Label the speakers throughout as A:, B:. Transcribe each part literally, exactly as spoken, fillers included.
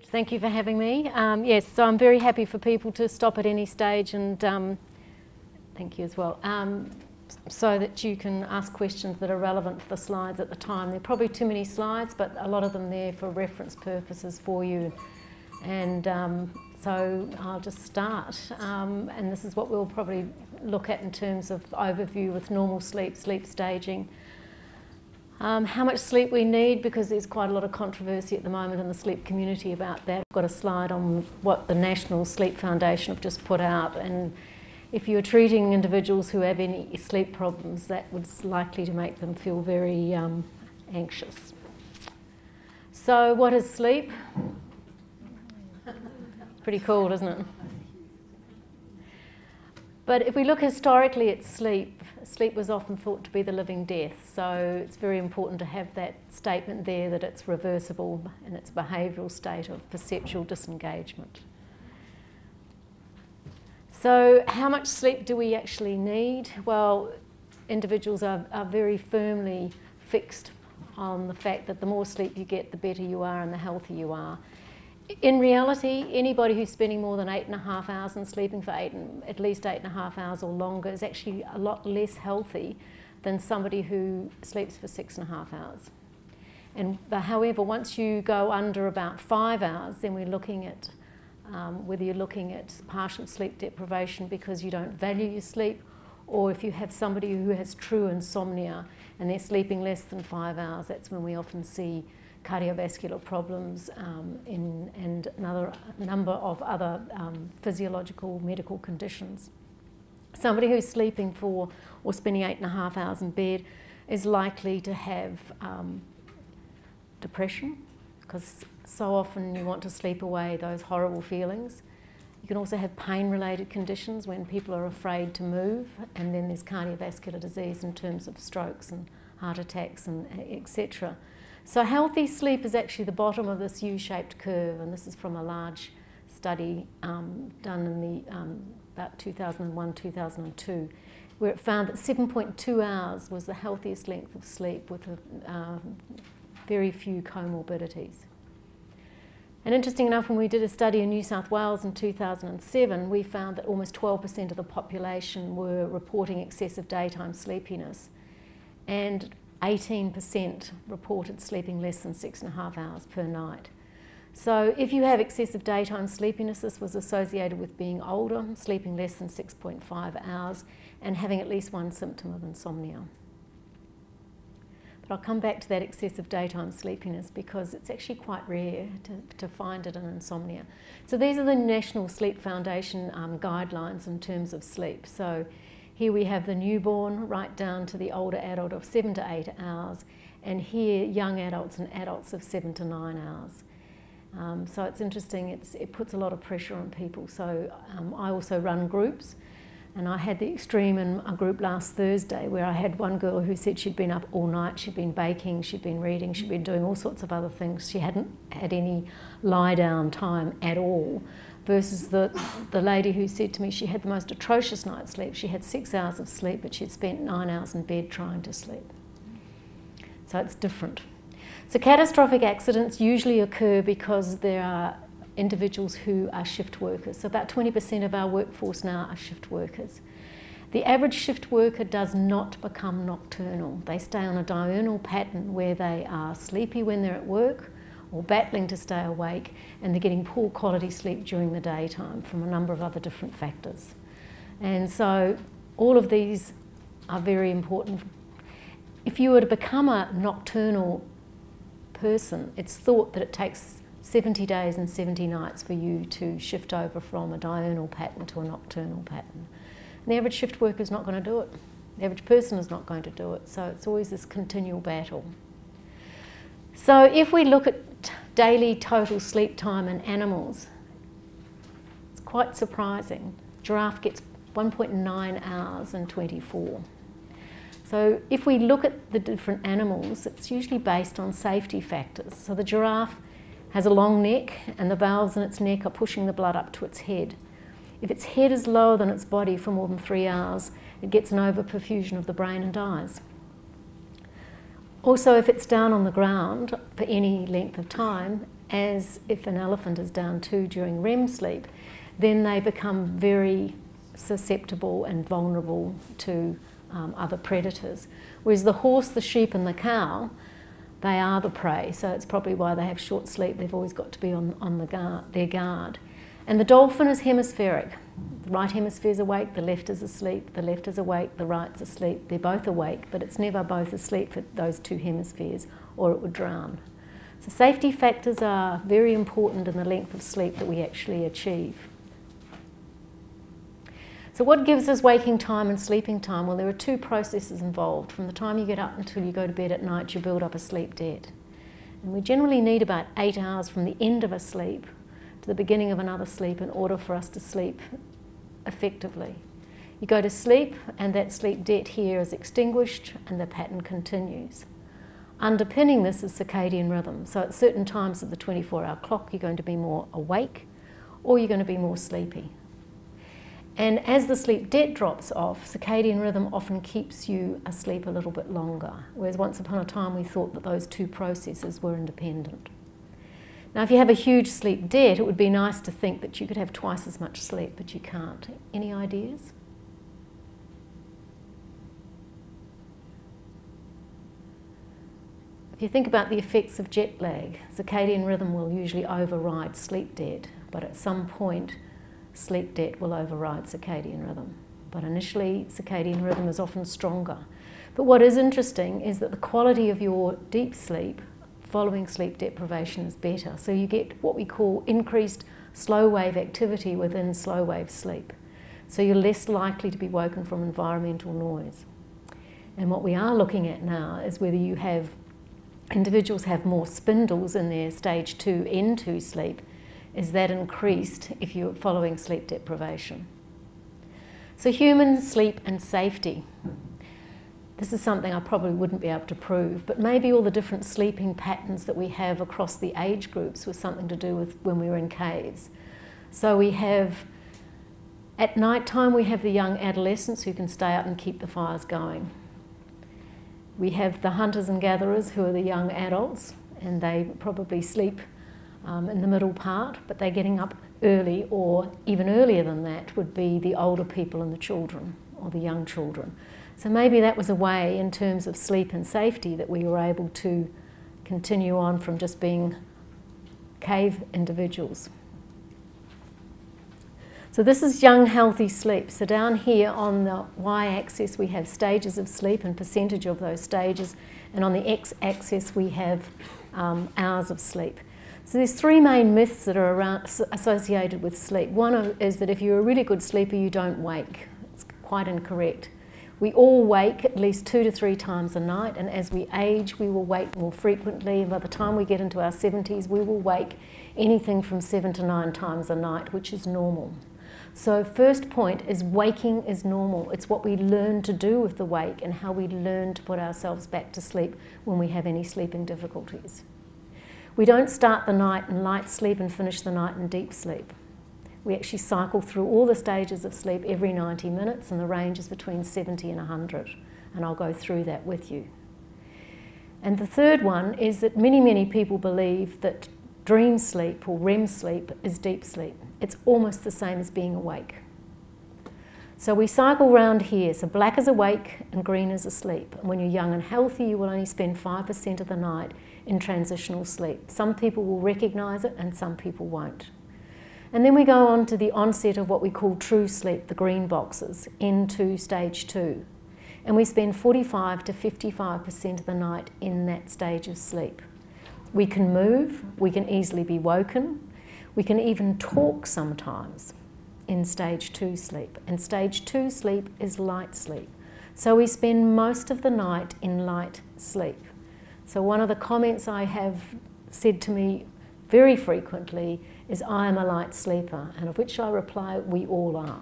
A: Thank you for having me. Um, yes, so I'm very happy for people to stop at any stage, and um, thank you as well, um, so that you can ask questions that are relevant for the slides at the time. There are probably too many slides, but a lot of them there for reference purposes for you. And um, so I'll just start. Um, and this is what we'll probably look at in terms of overview with normal sleep, sleep staging. Um, how much sleep we need, because there's quite a lot of controversy at the moment in the sleep community about that. I've got a slide on what the National Sleep Foundation have just put out, and if you're treating individuals who have any sleep problems, that was likely to make them feel very um, anxious. So what is sleep? Pretty cool, isn't it? But if we look historically at sleep, sleep was often thought to be the living death, so it's very important to have that statement there that it's reversible and it's a behavioural state of perceptual disengagement. So how much sleep do we actually need? Well, individuals are, are very firmly fixed on the fact that the more sleep you get, the better you are and the healthier you are. In reality, anybody who's spending more than eight and a half hours and sleeping for eight, and at least eight and a half hours or longer is actually a lot less healthy than somebody who sleeps for six and a half hours. And but however, once you go under about five hours, then we're looking at um, whether you're looking at partial sleep deprivation because you don't value your sleep, or if you have somebody who has true insomnia and they're sleeping less than five hours, that's when we often see cardiovascular problems um, in, and another number of other um, physiological medical conditions. Somebody who's sleeping for or spending eight and a half hours in bed is likely to have um, depression, because so often you want to sleep away those horrible feelings. You can also have pain-related conditions when people are afraid to move, and then there's cardiovascular disease in terms of strokes and heart attacks and et cetera. So healthy sleep is actually the bottom of this U-shaped curve, and this is from a large study um, done in the um, about two thousand one, two thousand two, where it found that seven point two hours was the healthiest length of sleep with a, uh, very few comorbidities. And interesting enough, when we did a study in New South Wales in two thousand seven, we found that almost twelve percent of the population were reporting excessive daytime sleepiness, and eighteen percent reported sleeping less than six and a half hours per night. So if you have excessive daytime sleepiness, this was associated with being older, sleeping less than six point five hours, and having at least one symptom of insomnia. But I'll come back to that excessive daytime sleepiness because it's actually quite rare to, to find it in insomnia. So these are the National Sleep Foundation um, guidelines in terms of sleep. So here we have the newborn right down to the older adult of seven to eight hours, and here young adults and adults of seven to nine hours. Um, so it's interesting, it's, it puts a lot of pressure on people. So um, I also run groups, and I had the extreme in a group last Thursday where I had one girl who said she'd been up all night, she'd been baking, she'd been reading, she'd been doing all sorts of other things. She hadn't had any lie down time at all. Versus the, the lady who said to me she had the most atrocious night's sleep. She had six hours of sleep, but she'd spent nine hours in bed trying to sleep. So it's different. So catastrophic accidents usually occur because there are individuals who are shift workers. So about twenty percent of our workforce now are shift workers. The average shift worker does not become nocturnal. They stay on a diurnal pattern where they are sleepy when they're at work, or battling to stay awake, and they're getting poor quality sleep during the daytime from a number of other different factors. And so all of these are very important. If you were to become a nocturnal person, it's thought that it takes seventy days and seventy nights for you to shift over from a diurnal pattern to a nocturnal pattern. And the average shift worker is not going to do it. The average person is not going to do it. So it's always this continual battle. So if we look at daily total sleep time in animals, it's quite surprising. Giraffe gets one point nine hours and twenty-four. So if we look at the different animals, it's usually based on safety factors. So the giraffe has a long neck, and the valves in its neck are pushing the blood up to its head. If its head is lower than its body for more than three hours, it gets an overperfusion of the brain and dies. Also, if it's down on the ground for any length of time, as if an elephant is down too during R E M sleep, then they become very susceptible and vulnerable to um, other predators. Whereas the horse, the sheep and the cow, they are the prey, so it's probably why they have short sleep. They've always got to be on, on the guard, their guard. And the dolphin is hemispheric. The right hemisphere is awake, the left is asleep, the left is awake, the right's asleep. They're both awake, but it's never both asleep for those two hemispheres, or it would drown. So safety factors are very important in the length of sleep that we actually achieve. So what gives us waking time and sleeping time? Well, there are two processes involved. From the time you get up until you go to bed at night, you build up a sleep debt. And we generally need about eight hours from the end of a sleep to the beginning of another sleep in order for us to sleep effectively. You go to sleep and that sleep debt here is extinguished and the pattern continues. Underpinning this is circadian rhythm. So at certain times of the twenty-four hour clock, you're going to be more awake or you're going to be more sleepy. And as the sleep debt drops off, circadian rhythm often keeps you asleep a little bit longer, whereas once upon a time we thought that those two processes were independent. Now, if you have a huge sleep debt, it would be nice to think that you could have twice as much sleep, but you can't. Any ideas? If you think about the effects of jet lag, circadian rhythm will usually override sleep debt, but at some point sleep debt will override circadian rhythm. But initially, circadian rhythm is often stronger. But what is interesting is that the quality of your deep sleep following sleep deprivation is better. So you get what we call increased slow wave activity within slow wave sleep. So you're less likely to be woken from environmental noise. And what we are looking at now is whether you have individuals have more spindles in their stage two N two sleep. Is that increased if you're following sleep deprivation? So human sleep and safety. This is something I probably wouldn't be able to prove, but maybe all the different sleeping patterns that we have across the age groups was something to do with when we were in caves. So we have, at night time, we have the young adolescents who can stay up and keep the fires going. We have the hunters and gatherers who are the young adults, and they probably sleep Um, in the middle part, but they're getting up early, or even earlier than that would be the older people and the children, or the young children. So maybe that was a way in terms of sleep and safety that we were able to continue on from just being cave individuals. So this is young healthy sleep. So down here on the y-axis we have stages of sleep and percentage of those stages, and on the x-axis we have um, hours of sleep. So there's three main myths that are around, associated with sleep. One is that if you're a really good sleeper, you don't wake. It's quite incorrect. We all wake at least two to three times a night, and as we age, we will wake more frequently. And by the time we get into our seventies, we will wake anything from seven to nine times a night, which is normal. So first point is waking is normal. It's what we learn to do with the wake and how we learn to put ourselves back to sleep when we have any sleeping difficulties. We don't start the night in light sleep and finish the night in deep sleep. We actually cycle through all the stages of sleep every ninety minutes, and the range is between seventy and one hundred, and I'll go through that with you. And the third one is that many, many people believe that dream sleep or R E M sleep is deep sleep. It's almost the same as being awake. So we cycle round here. So black is awake and green is asleep. And when you're young and healthy, you will only spend five percent of the night in transitional sleep. Some people will recognise it and some people won't. And then we go on to the onset of what we call true sleep, the green boxes, N two, stage two. And we spend forty-five to fifty-five percent of the night in that stage of sleep. We can move, we can easily be woken, we can even talk sometimes in stage two sleep. And stage two sleep is light sleep. So we spend most of the night in light sleep. So one of the comments I have said to me very frequently is, I am a light sleeper, and of which I reply, we all are.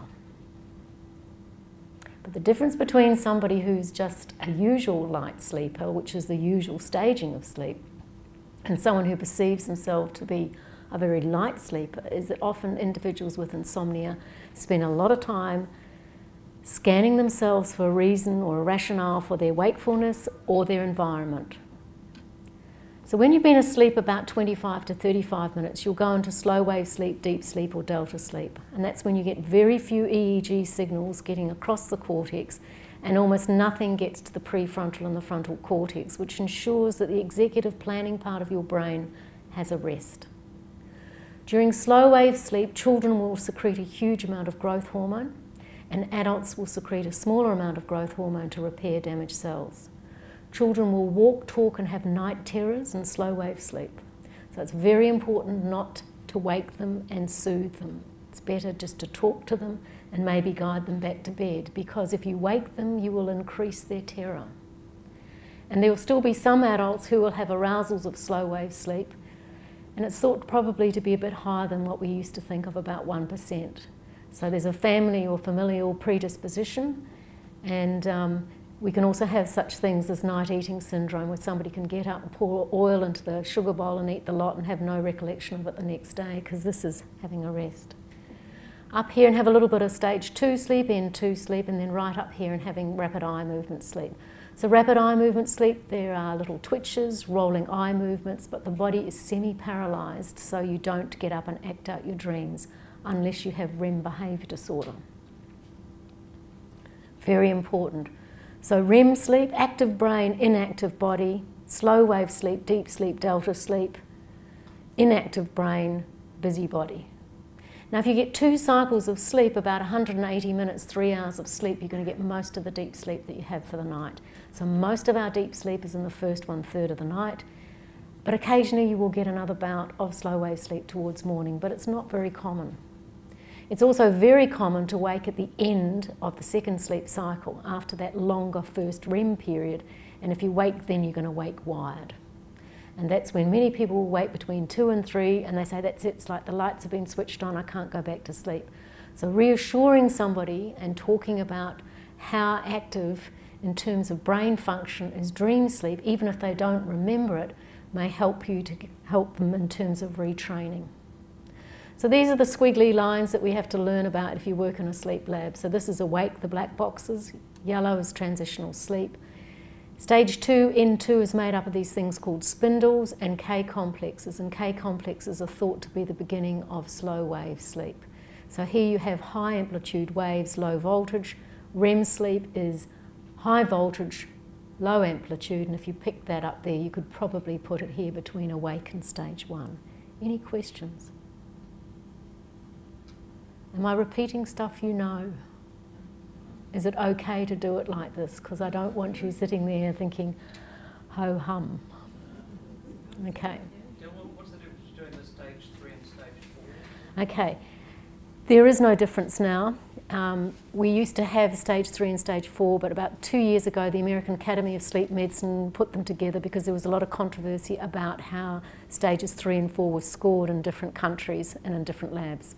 A: But the difference between somebody who's just a usual light sleeper, which is the usual staging of sleep, and someone who perceives themselves to be a very light sleeper, is that often individuals with insomnia spend a lot of time scanning themselves for a reason or a rationale for their wakefulness or their environment. So when you've been asleep about twenty-five to thirty-five minutes, you'll go into slow wave sleep, deep sleep or delta sleep. And that's when you get very few E E G signals getting across the cortex, and almost nothing gets to the prefrontal and the frontal cortex, which ensures that the executive planning part of your brain has a rest. During slow wave sleep, children will secrete a huge amount of growth hormone, and adults will secrete a smaller amount of growth hormone to repair damaged cells. Children will walk, talk and have night terrors in slow wave sleep. So it's very important not to wake them and soothe them. It's better just to talk to them and maybe guide them back to bed, because if you wake them, you will increase their terror. And there will still be some adults who will have arousals of slow wave sleep, and it's thought probably to be a bit higher than what we used to think of, about one percent. So there's a family or familial predisposition, and um, we can also have such things as night eating syndrome, where somebody can get up and pour oil into the sugar bowl and eat the lot and have no recollection of it the next day, because this is having a rest. Up here and have a little bit of stage two sleep, N two sleep, and then right up here and having rapid eye movement sleep. So rapid eye movement sleep, there are little twitches, rolling eye movements, but the body is semi-paralysed, so you don't get up and act out your dreams unless you have R E M behaviour disorder. Very important. So R E M sleep, active brain, inactive body, slow wave sleep, deep sleep, delta sleep, inactive brain, busy body. Now if you get two cycles of sleep, about one hundred eighty minutes, three hours of sleep, you're going to get most of the deep sleep that you have for the night. So most of our deep sleep is in the first one third of the night, but occasionally you will get another bout of slow wave sleep towards morning, but it's not very common. It's also very common to wake at the end of the second sleep cycle, after that longer first R E M period, and if you wake then you're going to wake wired. And that's when many people will wake between two and three and they say, that's it, it's like the lights have been switched on, I can't go back to sleep. So reassuring somebody and talking about how active in terms of brain function is dream sleep, even if they don't remember it, may help you to help them in terms of retraining. So these are the squiggly lines that we have to learn about if you work in a sleep lab. So this is awake, the black boxes. Yellow is transitional sleep. Stage two, N two, is made up of these things called spindles and K complexes, and K complexes are thought to be the beginning of slow wave sleep. So here you have high amplitude waves, low voltage. R E M sleep is high voltage, low amplitude, and if you picked that up there, you could probably put it here between awake and stage one. Any questions? Am I repeating stuff you know? Is it okay to do it like this? Because I don't want you sitting there thinking, ho hum. Okay.
B: Yeah, what's the difference between the stage three and stage four?
A: Okay. There is no difference now. Um, we used to have stage three and stage four, but about two years ago the American Academy of Sleep Medicine put them together because there was a lot of controversy about how stages three and four were scored in different countries and in different labs.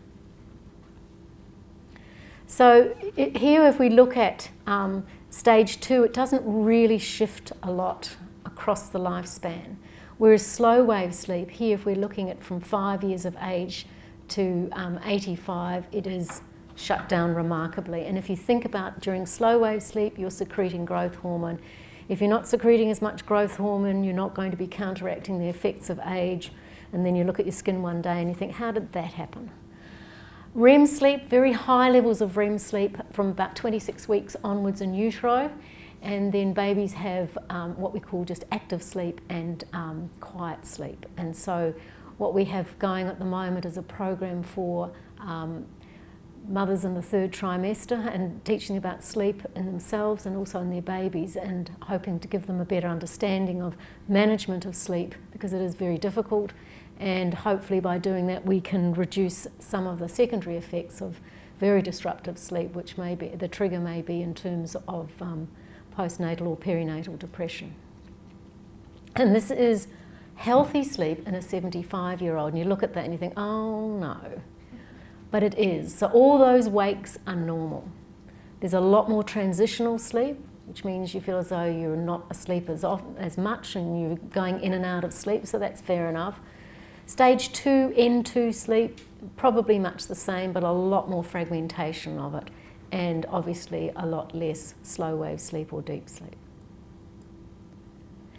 A: So it, here if we look at um, stage two, it doesn't really shift a lot across the lifespan. Whereas slow wave sleep, here if we're looking at from five years of age to um, eighty-five, it is shut down remarkably. And if you think about during slow wave sleep, you're secreting growth hormone. If you're not secreting as much growth hormone, you're not going to be counteracting the effects of age. And then you look at your skin one day and you think, how did that happen? R E M sleep, very high levels of R E M sleep from about twenty-six weeks onwards in utero, and then babies have um, what we call just active sleep and um, quiet sleep. And so what we have going at the moment is a program for um, mothers in the third trimester and teaching about sleep in themselves and also in their babies, and hoping to give them a better understanding of management of sleep, because it is very difficult. And hopefully by doing that we can reduce some of the secondary effects of very disruptive sleep, which may be, the trigger may be in terms of um, postnatal or perinatal depression. And this is healthy sleep in a seventy-five year old, and you look at that and you think, oh no, but it is. So all those wakes are normal. There's a lot more transitional sleep, which means you feel as though you're not asleep as often, as much, and you're going in and out of sleep, so that's fair enough. Stage two, N two sleep, probably much the same, but a lot more fragmentation of it, and obviously a lot less slow wave sleep or deep sleep.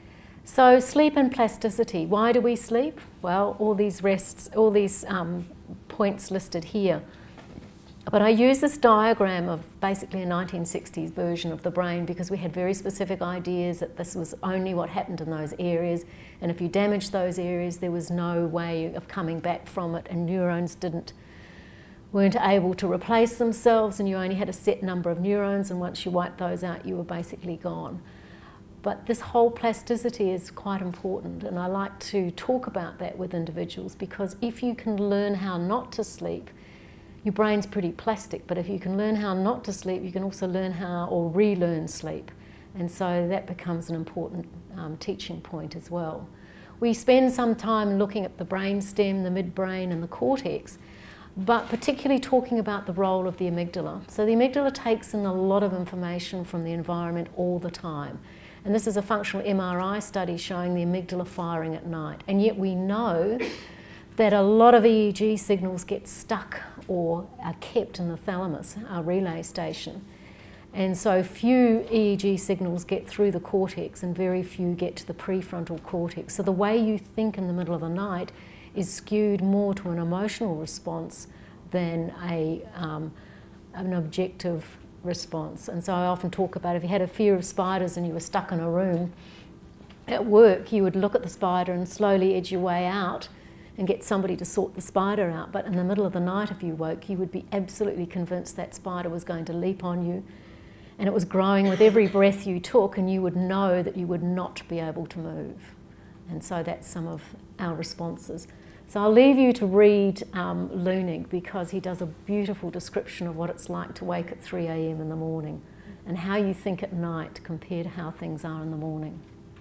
A: So sleep and plasticity. Why do we sleep? Well, all these rests, all these um, points listed here. But I use this diagram of basically a nineteen sixties version of the brain because we had very specific ideas that this was only what happened in those areas, and if you damaged those areas there was no way of coming back from it, and neurons didn't weren't able to replace themselves, and you only had a set number of neurons, and once you wiped those out you were basically gone. But this whole plasticity is quite important, and I like to talk about that with individuals because if you can learn how not to sleep, your brain's pretty plastic, but if you can learn how not to sleep, you can also learn how or relearn sleep. And so that becomes an important um, teaching point as well. We spend some time looking at the brainstem, the midbrain and the cortex, but particularly talking about the role of the amygdala. So the amygdala takes in a lot of information from the environment all the time. And this is a functional M R I study showing the amygdala firing at night. And yet we know that a lot of E E G signals get stuck or are kept in the thalamus, our relay station. And so few E E G signals get through the cortex and very few get to the prefrontal cortex. So the way you think in the middle of the night is skewed more to an emotional response than a, um, an objective response. And so I often talk about if you had a fear of spiders and you were stuck in a room, at work you would look at the spider and slowly edge your way out and get somebody to sort the spider out. But in the middle of the night if you woke, you would be absolutely convinced that spider was going to leap on you, and it was growing with every breath you took, and you would know that you would not be able to move. And so that's some of our responses. So I'll leave you to read um, Lunig because he does a beautiful description of what it's like to wake at three A M in the morning and how you think at night compared to how things are in the morning.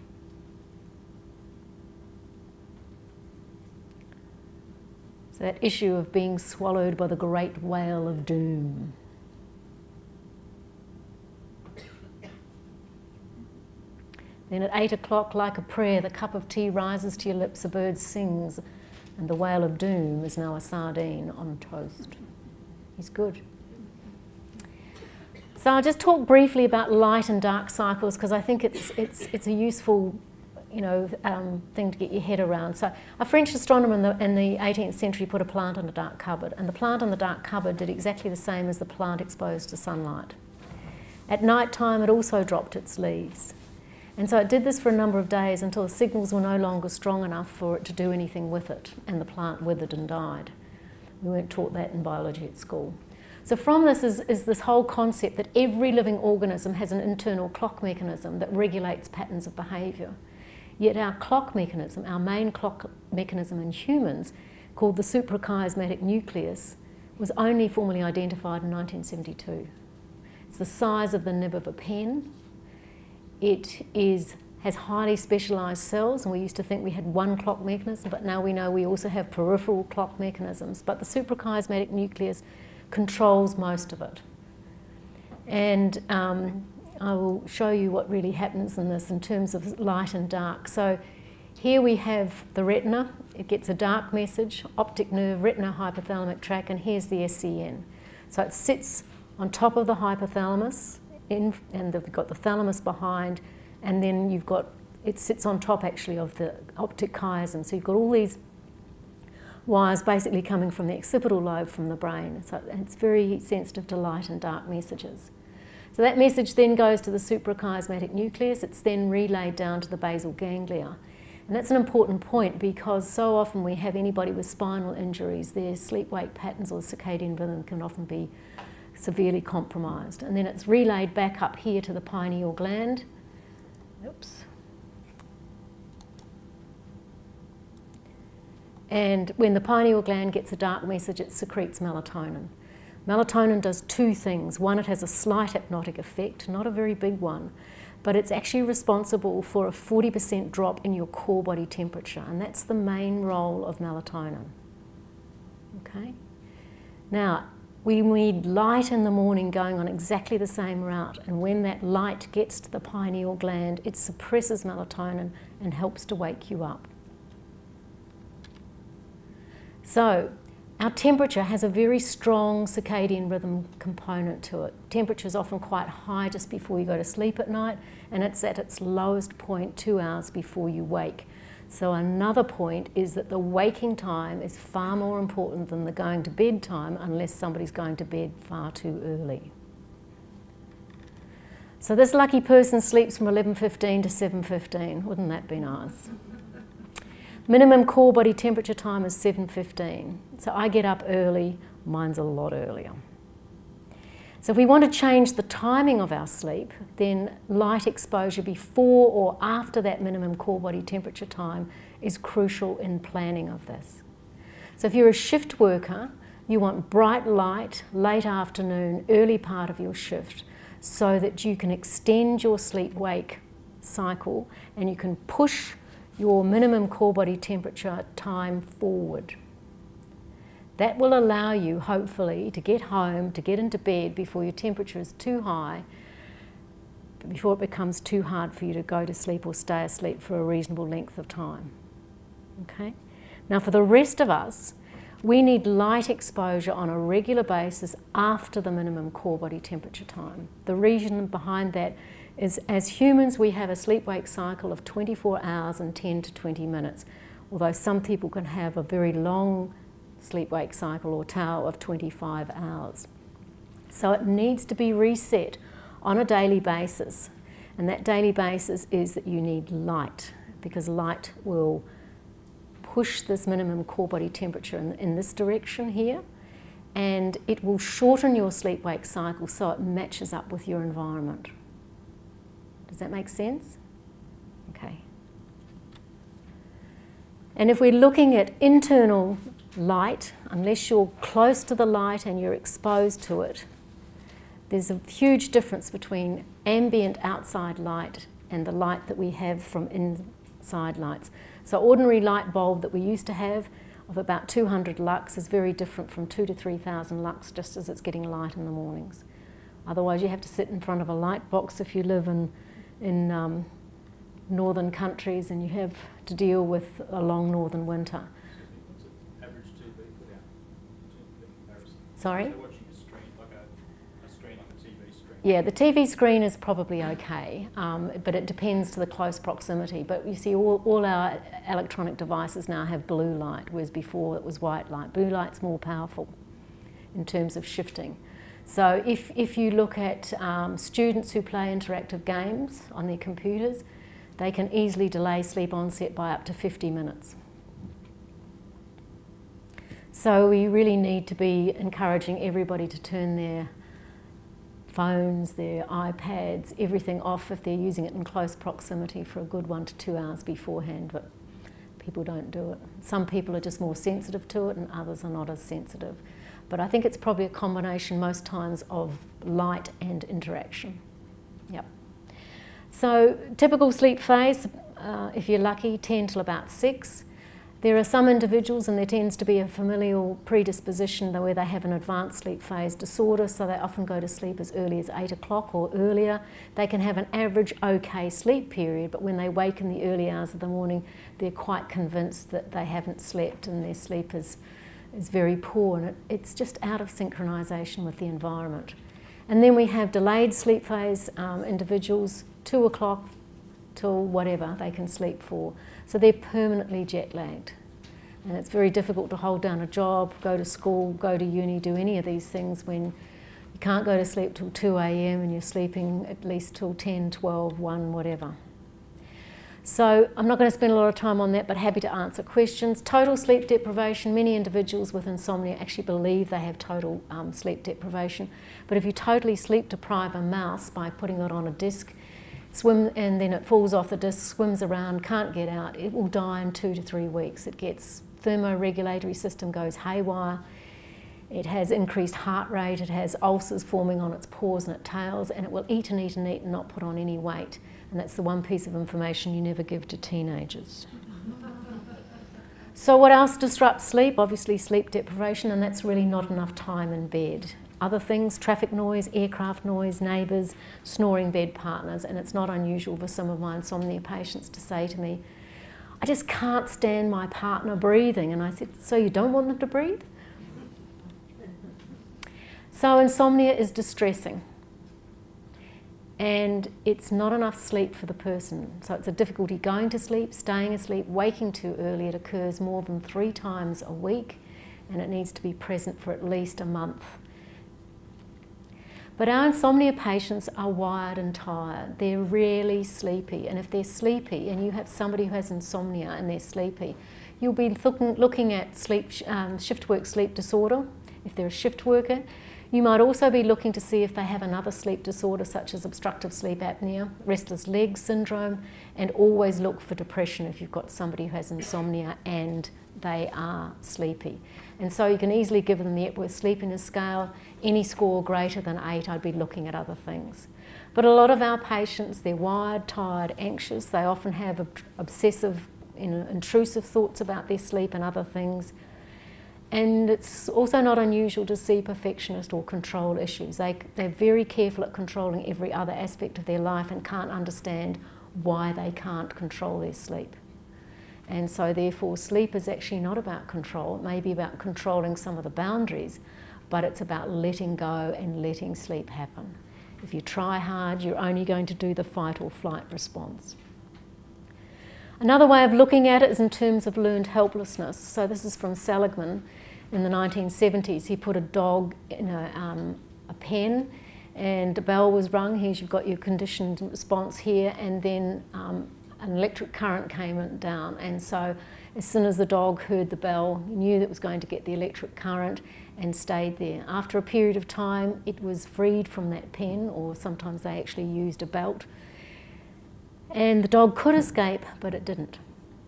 A: So that issue of being swallowed by the great whale of doom. Then at eight o'clock, like a prayer, the cup of tea rises to your lips, a bird sings, and the whale of doom is now a sardine on toast. He's good. So I'll just talk briefly about light and dark cycles because I think it's, it's, it's a useful you know, um, thing to get your head around. So a French astronomer in the, in the eighteenth century put a plant in a dark cupboard, and the plant in the dark cupboard did exactly the same as the plant exposed to sunlight. At night time it also dropped its leaves. And so it did this for a number of days until the signals were no longer strong enough for it to do anything with it, and the plant withered and died. We weren't taught that in biology at school. So from this is, is this whole concept that every living organism has an internal clock mechanism that regulates patterns of behaviour. Yet our clock mechanism, our main clock mechanism in humans, called the suprachiasmatic nucleus, was only formally identified in nineteen seventy-two. It's the size of the nib of a pen. It is, has highly specialised cells, and we used to think we had one clock mechanism, but now we know we also have peripheral clock mechanisms. But the suprachiasmatic nucleus controls most of it. And um, I will show you what really happens in this in terms of light and dark. So here we have the retina. It gets a dark message, optic nerve, retina, hypothalamic tract, and here's the S C N. So it sits on top of the hypothalamus, in, and they've got the thalamus behind, and then you've got, it sits on top actually of the optic chiasm. So you've got all these wires basically coming from the occipital lobe from the brain. So it's very sensitive to light and dark messages. So that message then goes to the suprachiasmatic nucleus. It's then relayed down to the basal ganglia. And that's an important point because so often we have anybody with spinal injuries, their sleep-wake patterns or circadian rhythm can often be severely compromised. And then it's relayed back up here to the pineal gland. Oops. And when the pineal gland gets a dark message, it secretes melatonin. Melatonin does two things. One, it has a slight hypnotic effect, not a very big one, but it's actually responsible for a forty percent drop in your core body temperature, and that's the main role of melatonin. Okay? Now, we need light in the morning going on exactly the same route, and when that light gets to the pineal gland, it suppresses melatonin and helps to wake you up. So, Our temperature has a very strong circadian rhythm component to it. Temperature is often quite high just before you go to sleep at night, and it's at its lowest point two hours before you wake. So another point is that the waking time is far more important than the going to bed time, unless somebody's going to bed far too early. So this lucky person sleeps from eleven fifteen to seven fifteen. Wouldn't that be nice? Minimum core body temperature time is seven fifteen. So I get up early, mine's a lot earlier. So if we want to change the timing of our sleep, then light exposure before or after that minimum core body temperature time is crucial in planning of this. So if you're a shift worker, you want bright light, late afternoon, early part of your shift, so that you can extend your sleep-wake cycle and you can push your minimum core body temperature time forward. That will allow you, hopefully, to get home, to get into bed before your temperature is too high, before it becomes too hard for you to go to sleep or stay asleep for a reasonable length of time. Okay? Now for the rest of us, we need light exposure on a regular basis after the minimum core body temperature time. The reason behind that is, as humans, we have a sleep-wake cycle of twenty-four hours and ten to twenty minutes, although some people can have a very long sleep-wake cycle or tau of twenty-five hours. So it needs to be reset on a daily basis, and that daily basis is that you need light, because light will push this minimum core body temperature in, in this direction here, and it will shorten your sleep-wake cycle so it matches up with your environment. Does that make sense? Okay. And if we're looking at internal light, unless you're close to the light and you're exposed to it, there's a huge difference between ambient outside light and the light that we have from inside lights. So ordinary light bulb that we used to have of about two hundred lux is very different from two to three thousand lux, just as it's getting light in the mornings. Otherwise you have to sit in front of a light box if you live in, in um, northern countries and you have to deal with a long northern winter. Sorry?
B: So watching a screen, like a, a screen like a T V screen?
A: Yeah, the T V screen is probably okay, um, but it depends to the close proximity. But you see, all, all our electronic devices now have blue light, whereas before it was white light. Blue light's more powerful in terms of shifting. So if, if you look at um, students who play interactive games on their computers, they can easily delay sleep onset by up to fifty minutes. So we really need to be encouraging everybody to turn their phones, their iPads, everything off if they're using it in close proximity for a good one to two hours beforehand, but people don't do it. Some people are just more sensitive to it and others are not as sensitive. But I think it's probably a combination most times of light and interaction. Yep. So typical sleep phase, uh, if you're lucky, ten till about six. There are some individuals, and there tends to be a familial predisposition where they have an advanced sleep phase disorder, so they often go to sleep as early as eight o'clock or earlier. They can have an average okay sleep period, but when they wake in the early hours of the morning, they're quite convinced that they haven't slept and their sleep is, is very poor, and it, it's just out of synchronisation with the environment. And then we have delayed sleep phase um, individuals, two o'clock till whatever they can sleep for. So they're permanently jet lagged. And it's very difficult to hold down a job, go to school, go to uni, do any of these things when you can't go to sleep till two A M and you're sleeping at least till ten, twelve, one, whatever. So I'm not going to spend a lot of time on that, but happy to answer questions. Total sleep deprivation, many individuals with insomnia actually believe they have total um, sleep deprivation. But if you totally sleep deprive a mouse by putting it on a disc, swim, and then it falls off the disc, swims around, can't get out, it will die in two to three weeks. It gets, thermoregulatory system goes haywire, it has increased heart rate, it has ulcers forming on its paws and its tails, and it will eat and eat and eat and not put on any weight. And that's the one piece of information you never give to teenagers. So what else disrupts sleep? Obviously sleep deprivation, and that's really not enough time in bed. Other things, traffic noise, aircraft noise, neighbours, snoring bed partners, and it's not unusual for some of my insomnia patients to say to me, I just can't stand my partner breathing. And I said, so you don't want them to breathe? So insomnia is distressing, and it's not enough sleep for the person. So it's a difficulty going to sleep, staying asleep, waking too early. It occurs more than three times a week, and it needs to be present for at least a month. But our insomnia patients are wired and tired. They're rarely sleepy, and if they're sleepy and you have somebody who has insomnia and they're sleepy, you'll be looking, looking at sleep, um, shift work sleep disorder, if they're a shift worker. You might also be looking to see if they have another sleep disorder such as obstructive sleep apnea, restless leg syndrome, and always look for depression if you've got somebody who has insomnia and they are sleepy. And so you can easily give them the Epworth Sleepiness Scale. Any score greater than eight, I'd be looking at other things. But a lot of our patients, they're wired, tired, anxious. They often have ob obsessive, you know, intrusive thoughts about their sleep and other things. And it's also not unusual to see perfectionist or control issues. They, they're very careful at controlling every other aspect of their life and can't understand why they can't control their sleep. And so therefore sleep is actually not about control. It may be about controlling some of the boundaries, but it's about letting go and letting sleep happen. If you try hard, you're only going to do the fight or flight response. Another way of looking at it is in terms of learned helplessness. So this is from Seligman in the nineteen seventies. He put a dog in a, um, a pen, and a bell was rung. Here's, you've got your conditioned response here, and then um, an electric current came down. And so as soon as the dog heard the bell, he knew that it was going to get the electric current and stayed there. After a period of time, it was freed from that pen, or sometimes they actually used a belt. And the dog could escape, but it didn't.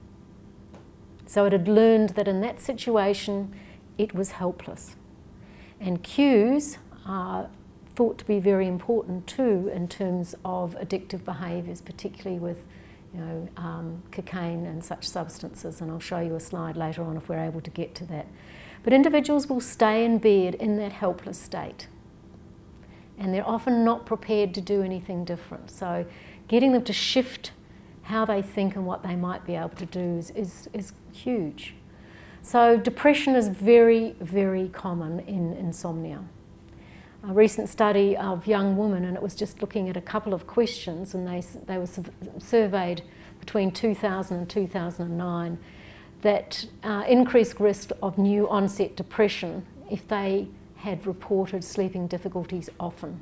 A: So it had learned that in that situation, it was helpless. And cues are thought to be very important too in terms of addictive behaviours, particularly with you know, um, cocaine and such substances. And I'll show you a slide later on if we're able to get to that. But individuals will stay in bed in that helpless state. And they're often not prepared to do anything different. So getting them to shift how they think and what they might be able to do is, is, is huge. So depression is very, very common in insomnia. A recent study of young women, and it was just looking at a couple of questions, and they, they were surveyed between two thousand and two thousand nine, that uh, increased risk of new onset depression if they had reported sleeping difficulties often.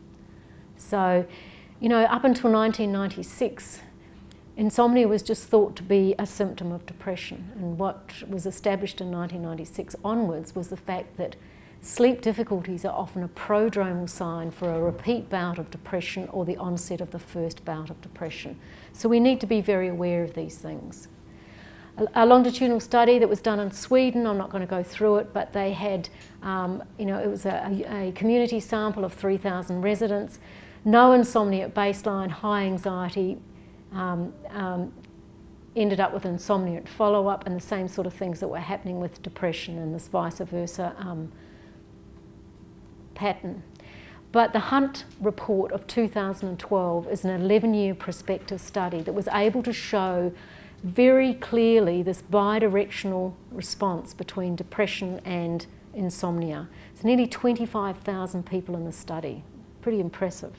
A: So, you know, up until nineteen ninety-six, insomnia was just thought to be a symptom of depression. And what was established in nineteen ninety-six onwards was the fact that sleep difficulties are often a prodromal sign for a repeat bout of depression or the onset of the first bout of depression. So we need to be very aware of these things. A longitudinal study that was done in Sweden, I'm not going to go through it, but they had, um, you know, it was a, a community sample of three thousand residents. No insomnia at baseline, high anxiety, um, um, ended up with insomnia at follow-up, and the same sort of things that were happening with depression and this vice versa um, pattern. But the Hunt report of two thousand twelve is an eleven-year prospective study that was able to show very clearly this bidirectional response between depression and insomnia. It's nearly twenty-five thousand people in the study. Pretty impressive.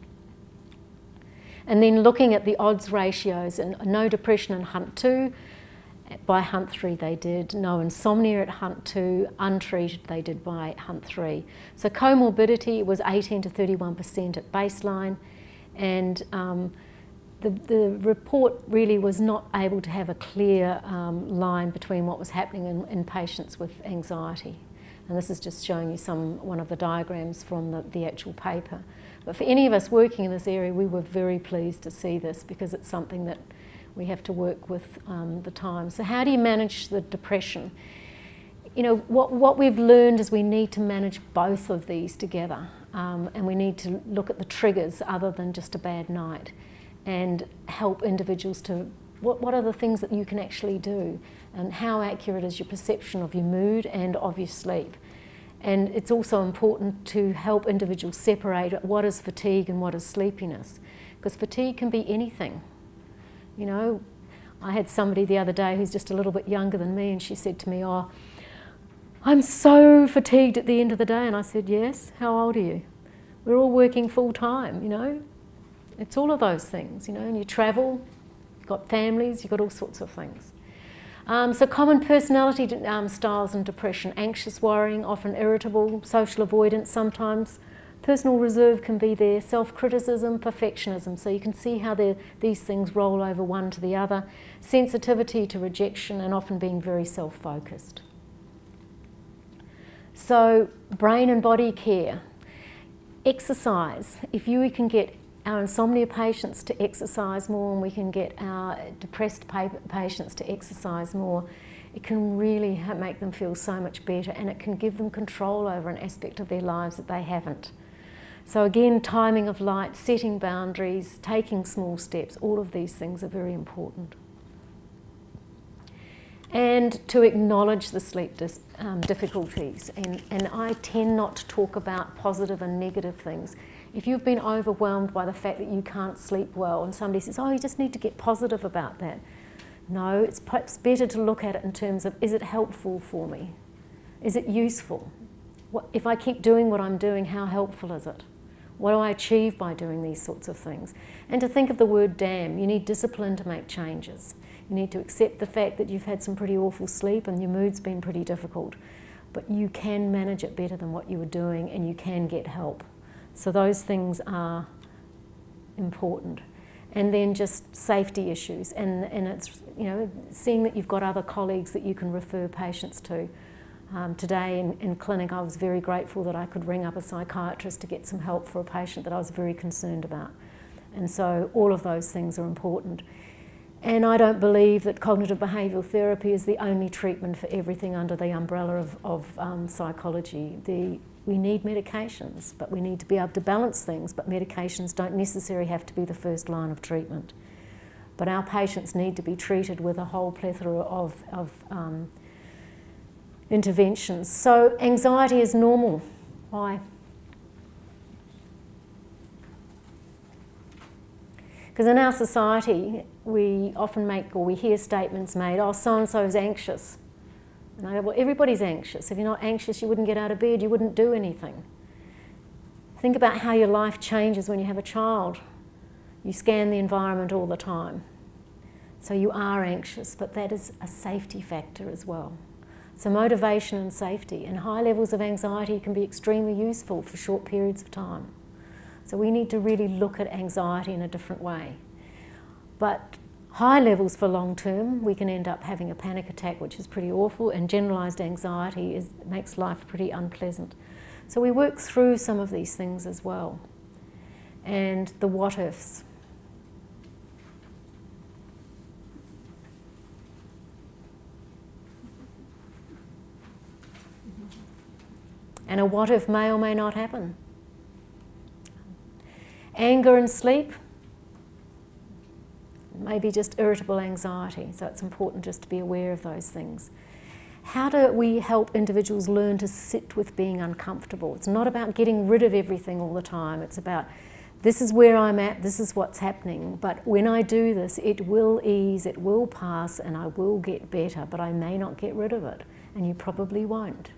A: And then looking at the odds ratios, and no depression in Hunt two, by Hunt three they did, no insomnia at Hunt two, untreated they did by Hunt three. So comorbidity was eighteen to thirty-one percent at baseline, and um, the, the report really was not able to have a clear um, line between what was happening in, in patients with anxiety. And this is just showing you some, one of the diagrams from the, the actual paper. But for any of us working in this area, we were very pleased to see this, because it's something that we have to work with um, the time. So how do you manage the depression? You know, what, what we've learned is we need to manage both of these together, um, and we need to look at the triggers other than just a bad night, and help individuals to, what, what are the things that you can actually do, and how accurate is your perception of your mood and of your sleep. And it's also important to help individuals separate what is fatigue and what is sleepiness, because fatigue can be anything. You know, I had somebody the other day who's just a little bit younger than me, and she said to me, oh, I'm so fatigued at the end of the day. And I said, yes, how old are you? We're all working full time, you know. It's all of those things, you know, and you travel, you've got families, you've got all sorts of things. Um, so common personality um, styles and depression: anxious, worrying, often irritable, social avoidance sometimes. Personal reserve can be there, self-criticism, perfectionism. So you can see how these things roll over one to the other. Sensitivity to rejection and often being very self-focused. So brain and body care. Exercise. If you can get our insomnia patients to exercise more and we can get our depressed patients to exercise more, it can really make them feel so much better, and it can give them control over an aspect of their lives that they haven't. So again, timing of light, setting boundaries, taking small steps, all of these things are very important. And to acknowledge the sleep dis, um, difficulties. And, and I tend not to talk about positive and negative things. If you've been overwhelmed by the fact that you can't sleep well and somebody says, oh, you just need to get positive about that. No, it's perhaps better to look at it in terms of, is it helpful for me? Is it useful? What, if I keep doing what I'm doing, how helpful is it? What do I achieve by doing these sorts of things? And to think of the word damn. You need discipline to make changes. You need to accept the fact that you've had some pretty awful sleep and your mood's been pretty difficult. But you can manage it better than what you were doing, and you can get help. So those things are important. And then just safety issues. And, and it's, you know, seeing that you've got other colleagues that you can refer patients to. Um, today in, in clinic, I was very grateful that I could ring up a psychiatrist to get some help for a patient that I was very concerned about. And so all of those things are important. And I don't believe that cognitive behavioural therapy is the only treatment for everything under the umbrella of, of um, psychology. The, we need medications, but we need to be able to balance things, but medications don't necessarily have to be the first line of treatment. But our patients need to be treated with a whole plethora of, of um, interventions. So anxiety is normal. Why? Because in our society, we often make, or we hear statements made, oh, so-and-so is anxious. And I go, well, everybody's anxious. If you're not anxious, you wouldn't get out of bed, you wouldn't do anything. Think about how your life changes when you have a child. You scan the environment all the time. So you are anxious, but that is a safety factor as well. So motivation and safety, and high levels of anxiety can be extremely useful for short periods of time. So we need to really look at anxiety in a different way. But high levels for long term, we can end up having a panic attack, which is pretty awful, and generalised anxiety is, makes life pretty unpleasant. So we work through some of these things as well. And the what ifs. And a what if may or may not happen. Anger and sleep, maybe just irritable anxiety, so it's important just to be aware of those things. How do we help individuals learn to sit with being uncomfortable? It's not about getting rid of everything all the time, it's about this is where I'm at, this is what's happening, but when I do this, it will ease, it will pass, and I will get better, but I may not get rid of it, and you probably won't.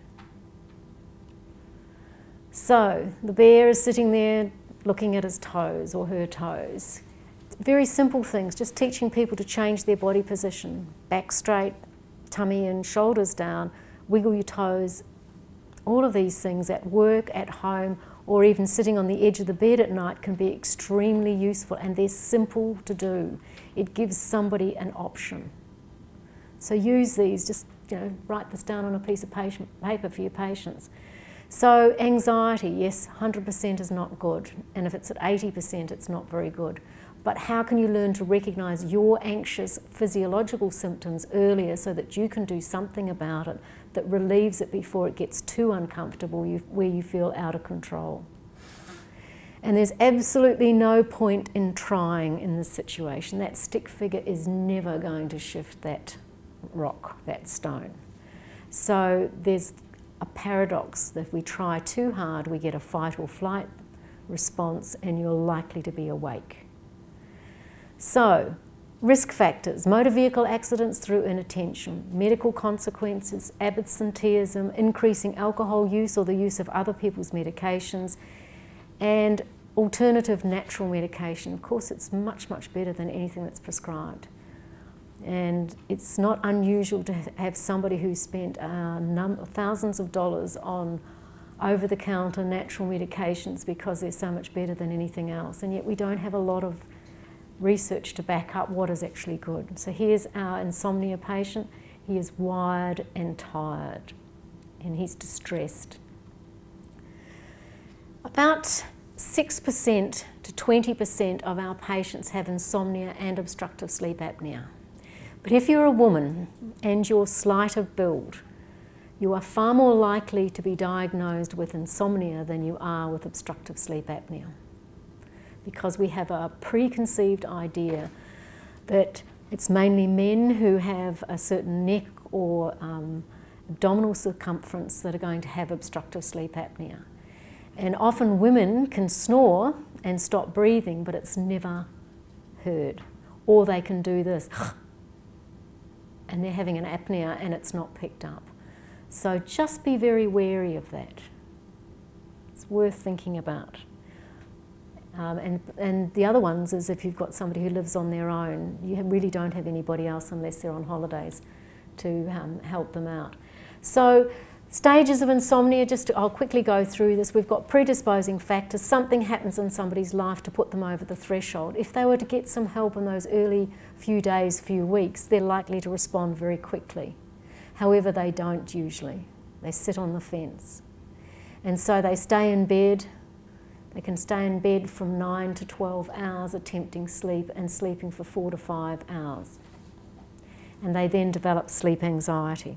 A: So, the bear is sitting there looking at his toes or her toes. Very simple things, just teaching people to change their body position. Back straight, tummy in, shoulders down, wiggle your toes. All of these things at work, at home, or even sitting on the edge of the bed at night can be extremely useful, and they're simple to do. It gives somebody an option. So use these, just you know, write this down on a piece of patient, paper for your patients. So anxiety, yes, one hundred percent is not good, and if it's at eighty percent, it's not very good. But how can you learn to recognise your anxious physiological symptoms earlier so that you can do something about it that relieves it before it gets too uncomfortable, you, where you feel out of control? And there's absolutely no point in trying in this situation. That stick figure is never going to shift that rock, that stone. So there's a paradox that if we try too hard, we get a fight or flight response and you're likely to be awake. So Risk factors: motor vehicle accidents through inattention, medical consequences, absenteeism, increasing alcohol use or the use of other people's medications, and alternative natural medication. Of course, it's much, much better than anything that's prescribed. And it's not unusual to have somebody who spent uh, num thousands of dollars on over-the-counter natural medications because they're so much better than anything else, and yet we don't have a lot of research to back up what is actually good. So here's our insomnia patient. He is wired and tired, and he's distressed. About six percent to twenty percent of our patients have insomnia and obstructive sleep apnea. But if you're a woman and you're slight of build, you are far more likely to be diagnosed with insomnia than you are with obstructive sleep apnea, because we have a preconceived idea that it's mainly men who have a certain neck or um, abdominal circumference that are going to have obstructive sleep apnea. And often women can snore and stop breathing, but it's never heard. Or they can do this, and they're having an apnea and it's not picked up. So just be very wary of that. It's worth thinking about. Um, and, and the other ones is if you've got somebody who lives on their own, you really don't have anybody else unless they're on holidays to um, help them out. So stages of insomnia, just to, I'll quickly go through this. We've got predisposing factors. Something happens in somebody's life to put them over the threshold. If they were to get some help in those early few days, few weeks, they're likely to respond very quickly. However, they don't usually. They sit on the fence. And so they stay in bed. They can stay in bed from nine to twelve hours attempting sleep and sleeping for four to five hours. And they then develop sleep anxiety.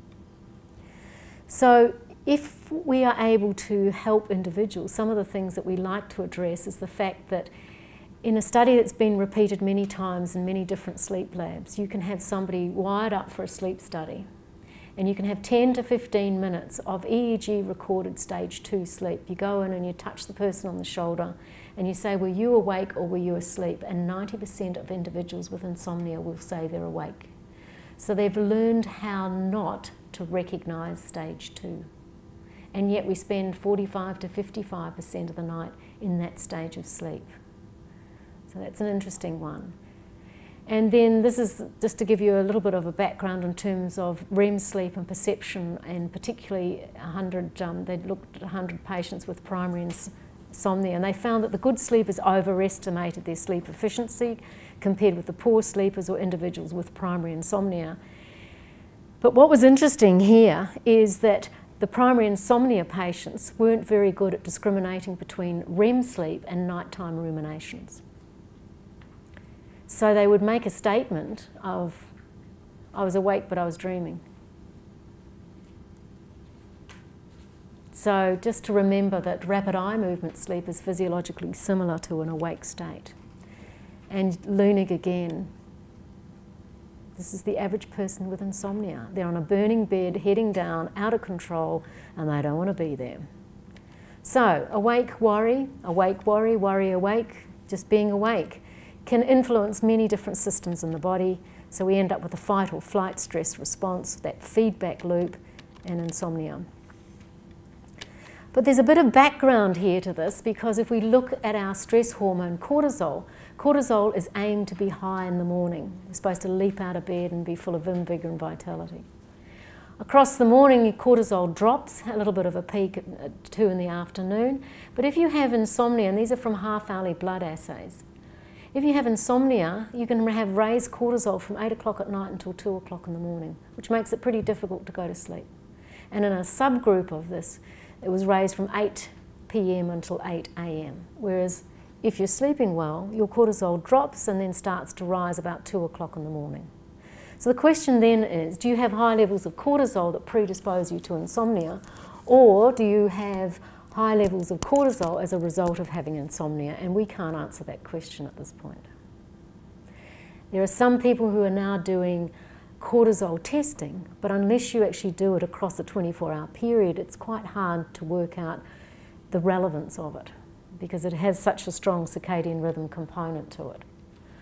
A: So if we are able to help individuals, some of the things that we like to address is the fact that in a study that's been repeated many times in many different sleep labs, you can have somebody wired up for a sleep study, and you can have ten to fifteen minutes of E E G recorded stage two sleep. You go in and you touch the person on the shoulder and you say, were you awake or were you asleep? And ninety percent of individuals with insomnia will say they're awake. So they've learned how not to recognise stage two. And yet we spend forty-five to fifty-five percent of the night in that stage of sleep. So that's an interesting one. And then this is just to give you a little bit of a background in terms of R E M sleep and perception, and particularly one hundred, um, they looked at one hundred patients with primary insomnia, and they found that the good sleepers overestimated their sleep efficiency compared with the poor sleepers or individuals with primary insomnia. But what was interesting here is that the primary insomnia patients weren't very good at discriminating between R E M sleep and nighttime ruminations. So they would make a statement of, I was awake but I was dreaming. So just to remember that rapid eye movement sleep is physiologically similar to an awake state. And Lunig again, this is the average person with insomnia. They're on a burning bed, heading down, out of control, and they don't want to be there. So awake, worry, awake, worry, worry, awake, just being awake can influence many different systems in the body. So we end up with a fight or flight stress response, that feedback loop, and insomnia. But there's a bit of background here to this, because if we look at our stress hormone cortisol, cortisol is aimed to be high in the morning. You're supposed to leap out of bed and be full of vim, vigour and vitality. Across the morning, your cortisol drops, a little bit of a peak at two in the afternoon. But if you have insomnia, and these are from half-hourly blood assays, if you have insomnia, you can have raised cortisol from eight o'clock at night until two o'clock in the morning, which makes it pretty difficult to go to sleep. And in a subgroup of this, it was raised from eight p m until eight a m Whereas if you're sleeping well, your cortisol drops and then starts to rise about two o'clock in the morning. So the question then is, do you have high levels of cortisol that predispose you to insomnia, or do you have high levels of cortisol as a result of having insomnia? And we can't answer that question at this point. There are some people who are now doing cortisol testing, but unless you actually do it across a twenty-four hour period, it's quite hard to work out the relevance of it, because it has such a strong circadian rhythm component to it.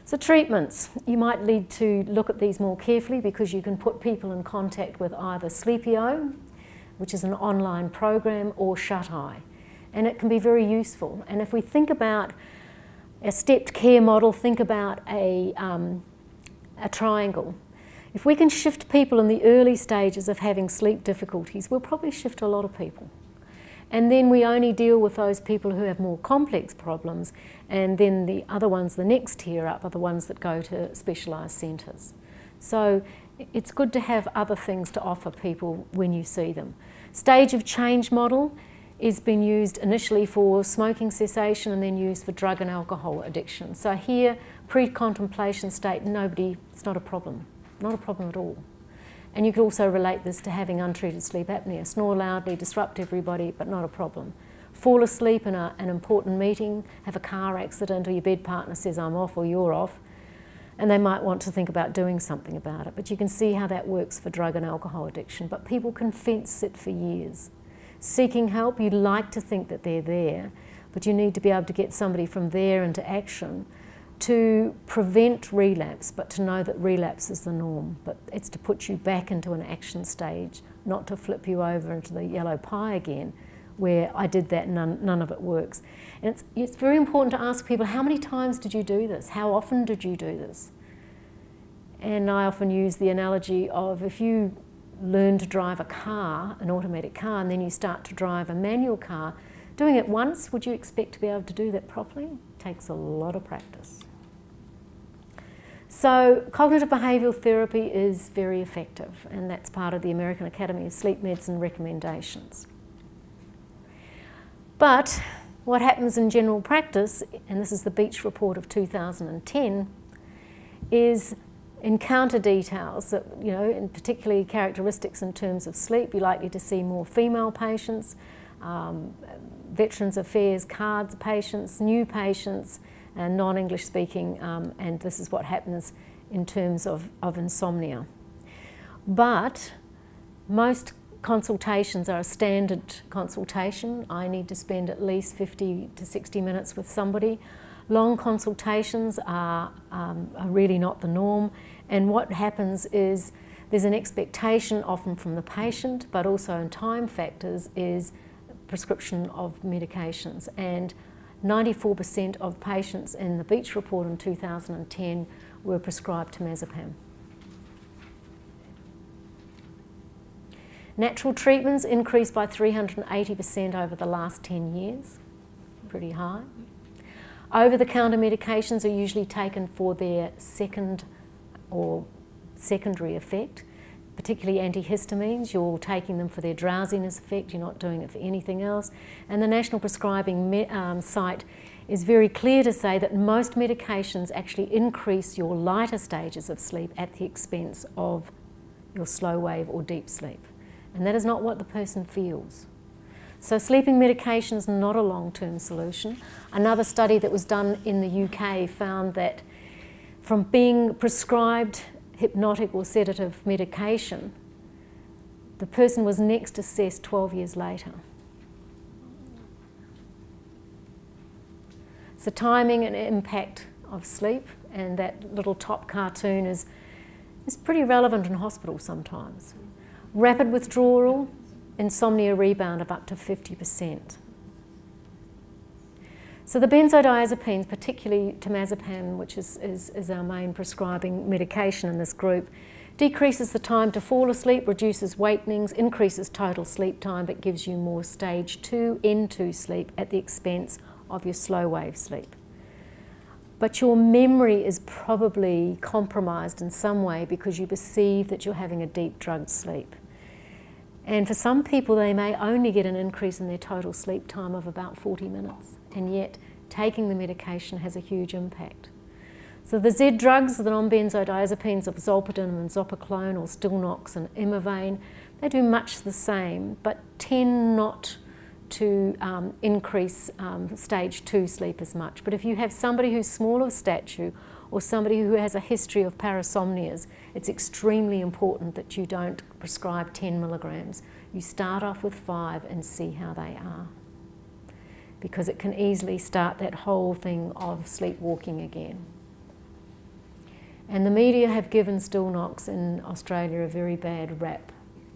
A: So treatments, you might need to look at these more carefully because you can put people in contact with either Sleepio, which is an online program, or Shut Eye. And it can be very useful. And if we think about a stepped care model, think about a, um, a triangle. If we can shift people in the early stages of having sleep difficulties, we'll probably shift a lot of people. And then we only deal with those people who have more complex problems, and then the other ones, the next tier up, are the ones that go to specialised centres. So it's good to have other things to offer people when you see them. Stage of change model is been used initially for smoking cessation and then used for drug and alcohol addiction. So here, pre-contemplation state, nobody, it's not a problem, not a problem at all. And you could also relate this to having untreated sleep apnea. Snore loudly, disrupt everybody, but not a problem. Fall asleep in a, an important meeting, have a car accident, or your bed partner says, I'm off or you're off, and they might want to think about doing something about it. But you can see how that works for drug and alcohol addiction. But people can fence it for years. Seeking help, you'd like to think that they're there, but you need to be able to get somebody from there into action to prevent relapse, but to know that relapse is the norm. But it's to put you back into an action stage, not to flip you over into the yellow pie again, where I did that and none, none of it works. And it's, it's very important to ask people, how many times did you do this? How often did you do this? And I often use the analogy of if you learn to drive a car, an automatic car, and then you start to drive a manual car, doing it once, would you expect to be able to do that properly? It takes a lot of practice. So cognitive behavioural therapy is very effective, and that's part of the American Academy of Sleep Medicine recommendations. But what happens in general practice, and this is the Beach report of two thousand ten, is encounter details that, you know, and particularly characteristics in terms of sleep. You're likely to see more female patients, um, Veterans Affairs cards patients, new patients, and non-English speaking, um, and this is what happens in terms of, of insomnia. But most consultations are a standard consultation. I need to spend at least fifty to sixty minutes with somebody. Long consultations are, um, are really not the norm, and what happens is there's an expectation often from the patient, but also in time factors, is prescription of medications. And ninety-four percent of patients in the Beach report in two thousand ten were prescribed temazepam. Natural treatments increased by three hundred eighty percent over the last ten years, pretty high. Over-the-counter medications are usually taken for their second or secondary effect, particularly antihistamines. You're taking them for their drowsiness effect, you're not doing it for anything else. And the National Prescribing Me um, site is very clear to say that most medications actually increase your lighter stages of sleep at the expense of your slow wave or deep sleep. And that is not what the person feels. So sleeping medication is not a long-term solution. Another study that was done in the U K found that from being prescribed hypnotic or sedative medication, the person was next assessed twelve years later. So timing and impact of sleep, and that little top cartoon is, is pretty relevant in hospital sometimes. Rapid withdrawal, insomnia rebound of up to fifty percent. So the benzodiazepines, particularly temazepam, which is, is, is our main prescribing medication in this group, decreases the time to fall asleep, reduces wakenings, increases total sleep time, but gives you more stage two N two sleep at the expense of your slow wave sleep. But your memory is probably compromised in some way because you perceive that you're having a deep drugged sleep. And for some people, they may only get an increase in their total sleep time of about forty minutes, and yet taking the medication has a huge impact. So the Z drugs, the non-benzodiazepines of zolpidem and zopiclone or Stilnox and Imovane, they do much the same, but tend not to um, increase um, stage two sleep as much. But if you have somebody who's small of stature or somebody who has a history of parasomnias, it's extremely important that you don't prescribe ten milligrams. You start off with five and see how they are, because it can easily start that whole thing of sleepwalking again. And the media have given Stilnox in Australia a very bad rap.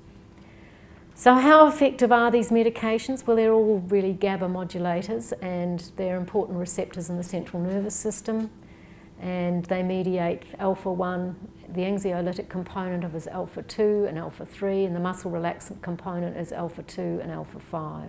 A: So how effective are these medications? Well, they're all really GABA modulators, and they're important receptors in the central nervous system, and they mediate alpha one, the anxiolytic component of is alpha two and alpha three, and the muscle relaxant component is alpha two and alpha five.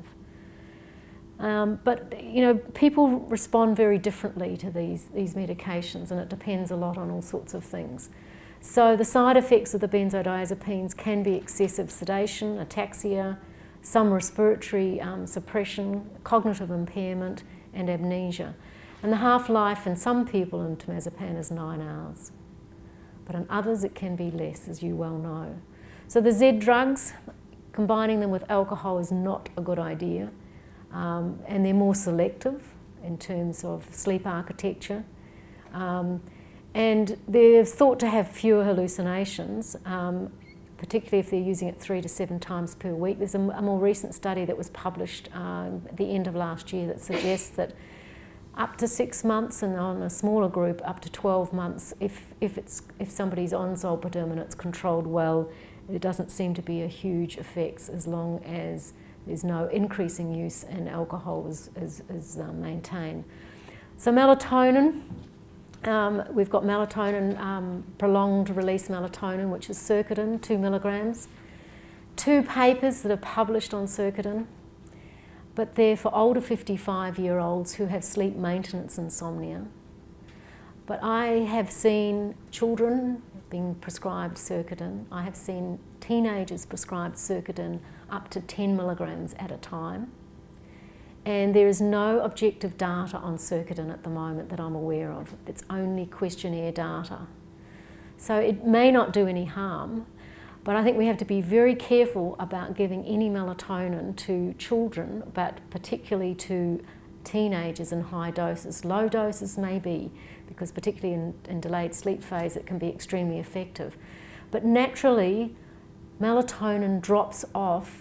A: Um, but, you know, people respond very differently to these, these medications, and it depends a lot on all sorts of things. So the side effects of the benzodiazepines can be excessive sedation, ataxia, some respiratory um, suppression, cognitive impairment, and amnesia. And the half-life in some people in temazepam is nine hours. But in others it can be less, as you well know. So the Z drugs, combining them with alcohol is not a good idea. Um, and they're more selective in terms of sleep architecture. Um, and they're thought to have fewer hallucinations, um, particularly if they're using it three to seven times per week. There's a, a more recent study that was published um, at the end of last year that suggests that up to six months, and on a smaller group up to twelve months, if, if, it's, if somebody's on zolpidem and it's controlled well, there doesn't seem to be a huge effects as long as there's no increasing use and alcohol is, is, is uh, maintained. So melatonin, um, we've got melatonin, um, prolonged release melatonin, which is Circadin, two milligrams. Two papers that are published on Circadin, but they're for older fifty-five-year-olds who have sleep maintenance insomnia. But I have seen children being prescribed Circadin. I have seen teenagers prescribed Circadin up to ten milligrams at a time. And there is no objective data on Circadin at the moment that I'm aware of. It's only questionnaire data. So it may not do any harm, but I think we have to be very careful about giving any melatonin to children, but particularly to teenagers in high doses. Low doses maybe, because particularly in, in delayed sleep phase it can be extremely effective. But naturally, melatonin drops off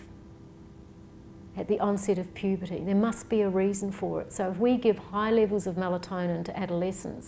A: at the onset of puberty. There must be a reason for it. So if we give high levels of melatonin to adolescents,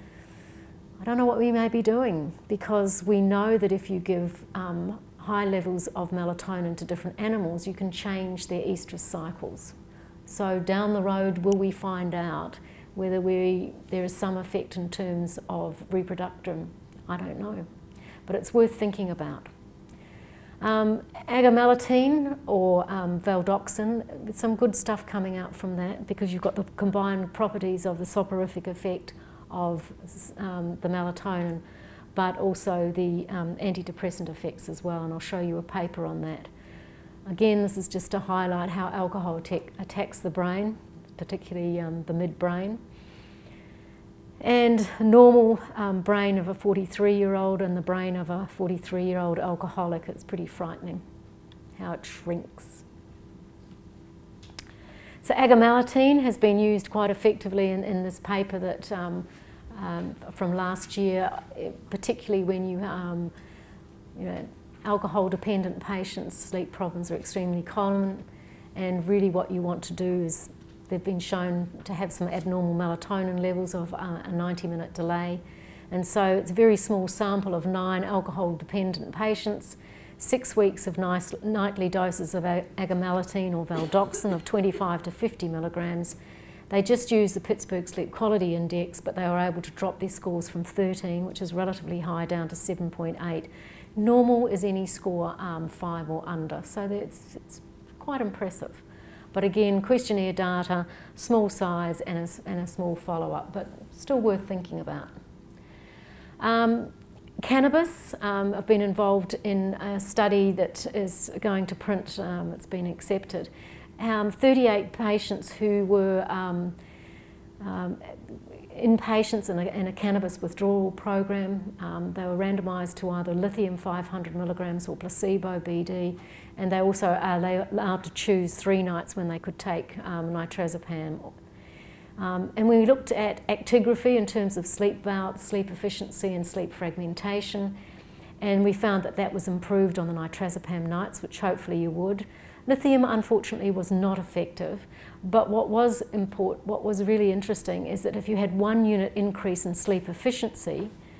A: I don't know what we may be doing, because we know that if you give um, high levels of melatonin to different animals, you can change their estrous cycles. So down the road, will we find out whether we, there is some effect in terms of reproduction? I don't know, but it's worth thinking about. Um, agomelatine or um, valdoxin, some good stuff coming out from that, because you've got the combined properties of the soporific effect of um, the melatonin, but also the um, antidepressant effects as well, and I'll show you a paper on that. Again, this is just to highlight how alcohol attack, attacks the brain, particularly um, the midbrain. And normal um, brain of a forty-three-year-old and the brain of a forty-three-year-old alcoholic, it's pretty frightening how it shrinks. So agomelatine has been used quite effectively in, in this paper that um, um, from last year, particularly when you, um, you know, alcohol-dependent patients, sleep problems are extremely common, and really what you want to do is, they've been shown to have some abnormal melatonin levels of uh, a ninety minute delay. And so it's a very small sample of nine alcohol-dependent patients, six weeks of nice nightly doses of agomelatine or valdoxin of twenty-five to fifty milligrams. They just used the Pittsburgh Sleep Quality Index, but they were able to drop their scores from thirteen, which is relatively high, down to seven point eight. Normal is any score um, five or under, so it's, it's quite impressive. But again, questionnaire data, small size and a, and a small follow-up, but still worth thinking about. Um, cannabis, um, I've been involved in a study that is going to print, um, it's been accepted. Um, thirty-eight patients who were um, um, inpatients in a, in a cannabis withdrawal program. Um, they were randomised to either lithium five hundred milligrams or placebo B D, and they also are allowed to choose three nights when they could take um, nitrazepam. Um, and we looked at actigraphy in terms of sleep bouts, sleep efficiency and sleep fragmentation, and we found that that was improved on the nitrazepam nights, which hopefully you would. Lithium, unfortunately, was not effective, but what was important, what was really interesting is that if you had one unit increase in sleep efficiency,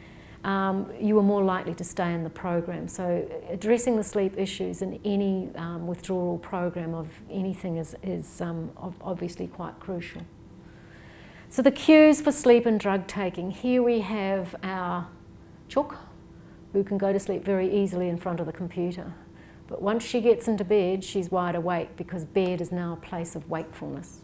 A: um, you are more likely to stay in the program. So addressing the sleep issues in any um, withdrawal program of anything is, is um, obviously quite crucial. So the cues for sleep and drug taking. Here we have our chook, who can go to sleep very easily in front of the computer. But once she gets into bed, she's wide awake because bed is now a place of wakefulness.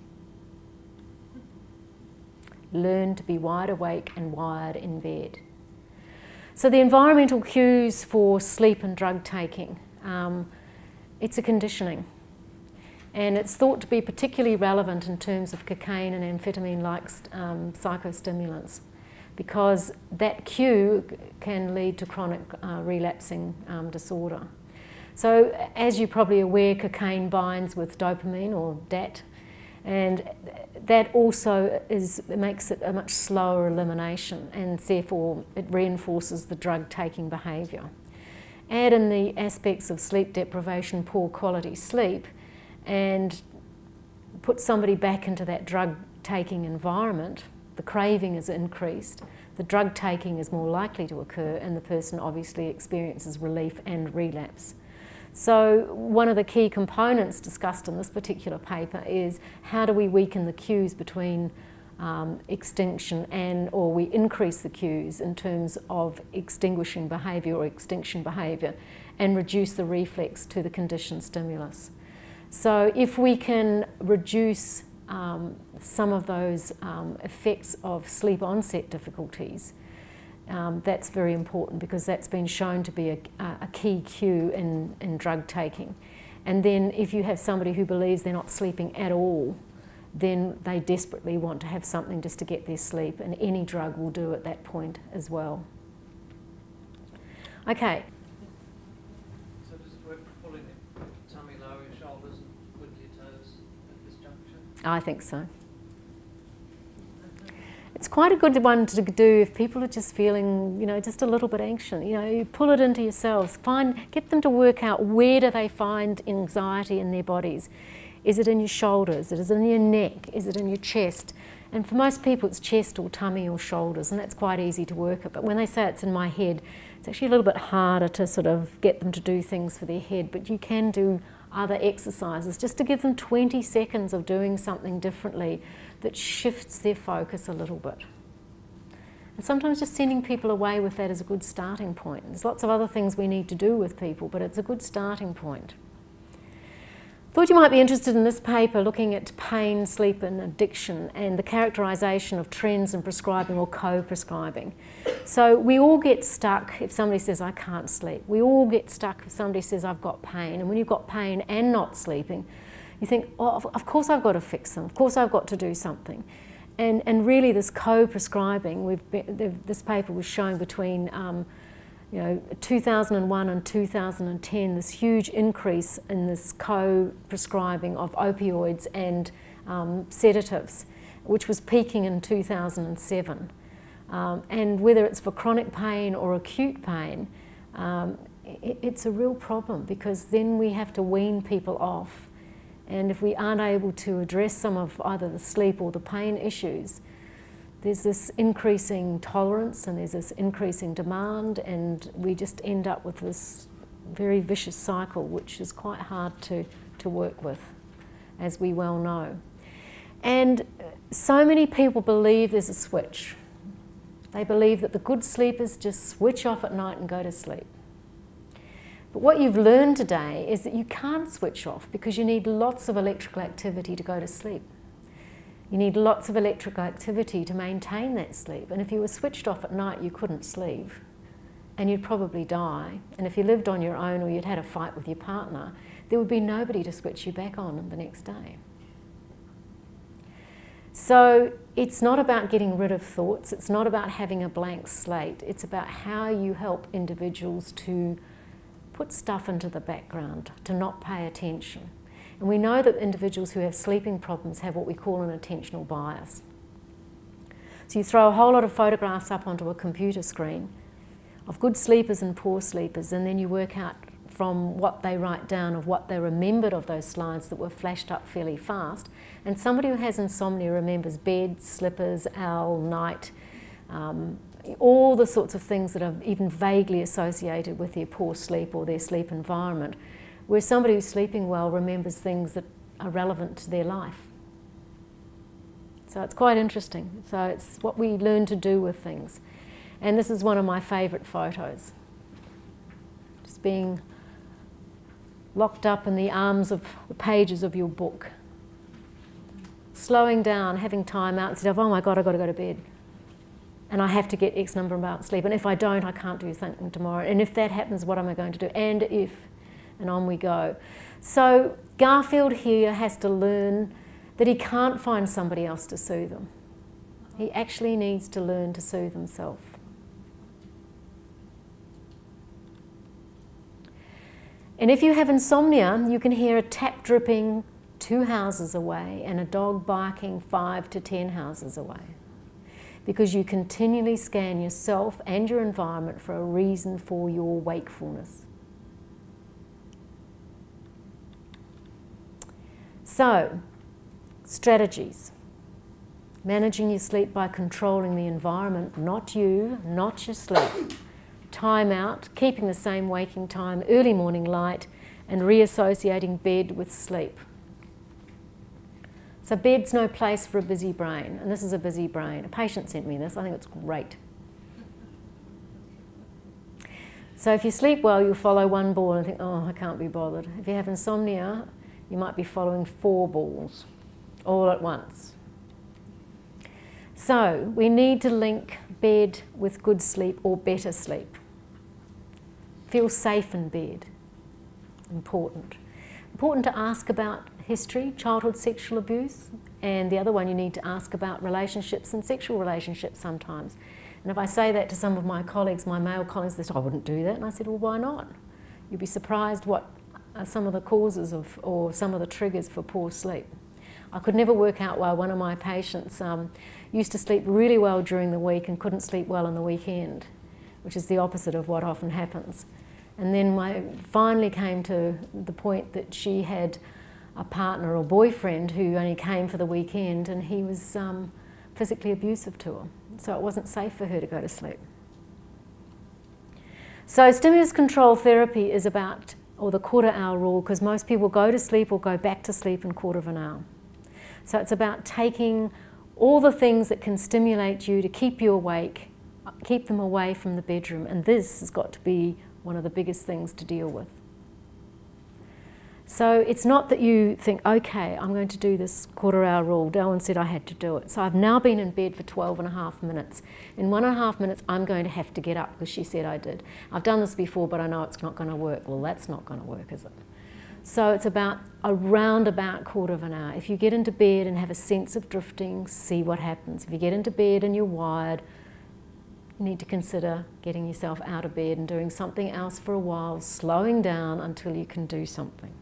A: Learn to be wide awake and wired in bed. So the environmental cues for sleep and drug taking, um, it's a conditioning. And it's thought to be particularly relevant in terms of cocaine and amphetamine-like um, psychostimulants, because that cue can lead to chronic uh, relapsing um, disorder. So as you're probably aware, cocaine binds with dopamine or D A T, and that also is, it makes it a much slower elimination, and therefore it reinforces the drug-taking behaviour. Add in the aspects of sleep deprivation, poor quality sleep, and put somebody back into that drug-taking environment, the craving is increased, the drug-taking is more likely to occur, and the person obviously experiences relief and relapse. So one of the key components discussed in this particular paper is how do we weaken the cues between um, extinction and, or we increase the cues in terms of extinguishing behaviour or extinction behaviour, and reduce the reflex to the conditioned stimulus. So if we can reduce um, some of those um, effects of sleep onset difficulties, um, that's very important, because that's been shown to be a, a key cue in, in drug taking. And then if you have somebody who believes they're not sleeping at all, then they desperately want to have something just to get their sleep, and any drug will do at that point as well. Okay.
B: So does it work for pulling the tummy, lower your shoulders and wiggle your toes at this juncture?
A: I think so. It's quite a good one to do if people are just feeling, you know, just a little bit anxious. You know, you pull it into yourselves. Find, get them to work out where do they find anxiety in their bodies. Is it in your shoulders? Is it in your neck? Is it in your chest? And for most people it's chest or tummy or shoulders, and that's quite easy to work at. But when they say it's in my head, it's actually a little bit harder to sort of get them to do things for their head. But you can do other exercises just to give them twenty seconds of doing something differently that shifts their focus a little bit. And sometimes just sending people away with that is a good starting point. There's lots of other things we need to do with people, but it's a good starting point. Thought you might be interested in this paper looking at pain, sleep and addiction, and the characterisation of trends in prescribing or co-prescribing. So we all get stuck if somebody says, I can't sleep. We all get stuck if somebody says, I've got pain. And when you've got pain and not sleeping, you think, oh, of course I've got to fix them. Of course I've got to do something. And, and really this co-prescribing, we've been, this paper was showing between um, you know, two thousand one and two thousand ten, this huge increase in this co-prescribing of opioids and um, sedatives, which was peaking in two thousand seven. Um, and whether it's for chronic pain or acute pain, um, it, it's a real problem, because then we have to wean people off. And if we aren't able to address some of either the sleep or the pain issues, there's this increasing tolerance and there's this increasing demand, and we just end up with this very vicious cycle, which is quite hard to, to work with, as we well know. And so many people believe there's a switch. They believe that the good sleepers just switch off at night and go to sleep. But what you've learned today is that you can't switch off, because you need lots of electrical activity to go to sleep. You need lots of electrical activity to maintain that sleep. And if you were switched off at night, you couldn't sleep, and you'd probably die. And if you lived on your own, or you'd had a fight with your partner, there would be nobody to switch you back on the next day. So it's not about getting rid of thoughts. It's not about having a blank slate. It's about how you help individuals to put stuff into the background, to not pay attention. And we know that individuals who have sleeping problems have what we call an attentional bias. So you throw a whole lot of photographs up onto a computer screen of good sleepers and poor sleepers, and then you work out from what they write down of what they remembered of those slides that were flashed up fairly fast. And somebody who has insomnia remembers bed, slippers, owl, night, um, all the sorts of things that are even vaguely associated with their poor sleep or their sleep environment, where somebody who's sleeping well remembers things that are relevant to their life. So it's quite interesting. So it's what we learn to do with things. And this is one of my favourite photos. Just being locked up in the arms of the pages of your book. Slowing down, having time out instead of, oh my God, I've got to go to bed. And I have to get X number of hours sleep. And if I don't, I can't do something tomorrow. And if that happens, what am I going to do? And if, and on we go. So Garfield here has to learn that he can't find somebody else to soothe him. He actually needs to learn to soothe himself. And if you have insomnia, you can hear a tap dripping two houses away and a dog barking five to ten houses away, because you continually scan yourself and your environment for a reason for your wakefulness. So, strategies. Managing your sleep by controlling the environment, not you, not your sleep. Time out, keeping the same waking time, early morning light, and reassociating bed with sleep. So bed's no place for a busy brain, and this is a busy brain. A patient sent me this, I think it's great. So if you sleep well, you'll follow one ball and think, oh, I can't be bothered. If you have insomnia, you might be following four balls all at once. So we need to link bed with good sleep or better sleep. Feel safe in bed. Important. Important to ask about history, childhood sexual abuse, and the other one you need to ask about relationships and sexual relationships sometimes. And if I say that to some of my colleagues, my male colleagues, they say, I wouldn't do that. And I said, well, why not? You'd be surprised what are some of the causes of, or some of the triggers for poor sleep. I could never work out why one of my patients um, used to sleep really well during the week and couldn't sleep well on the weekend, which is the opposite of what often happens. And then I finally came to the point that she had a partner or boyfriend who only came for the weekend, and he was um, physically abusive to her. So it wasn't safe for her to go to sleep. So stimulus control therapy is about, or the quarter hour rule, because most people go to sleep or go back to sleep in a quarter of an hour. So it's about taking all the things that can stimulate you to keep you awake, keep them away from the bedroom, and this has got to be one of the biggest things to deal with. So it's not that you think, okay, I'm going to do this quarter hour rule. Darwin said I had to do it. So I've now been in bed for twelve and a half minutes. In one and a half minutes, I'm going to have to get up because she said I did. I've done this before, but I know it's not going to work. Well, that's not going to work, is it? So it's about a roundabout quarter of an hour. If you get into bed and have a sense of drifting, see what happens. If you get into bed and you're wired, you need to consider getting yourself out of bed and doing something else for a while, slowing down until you can do something.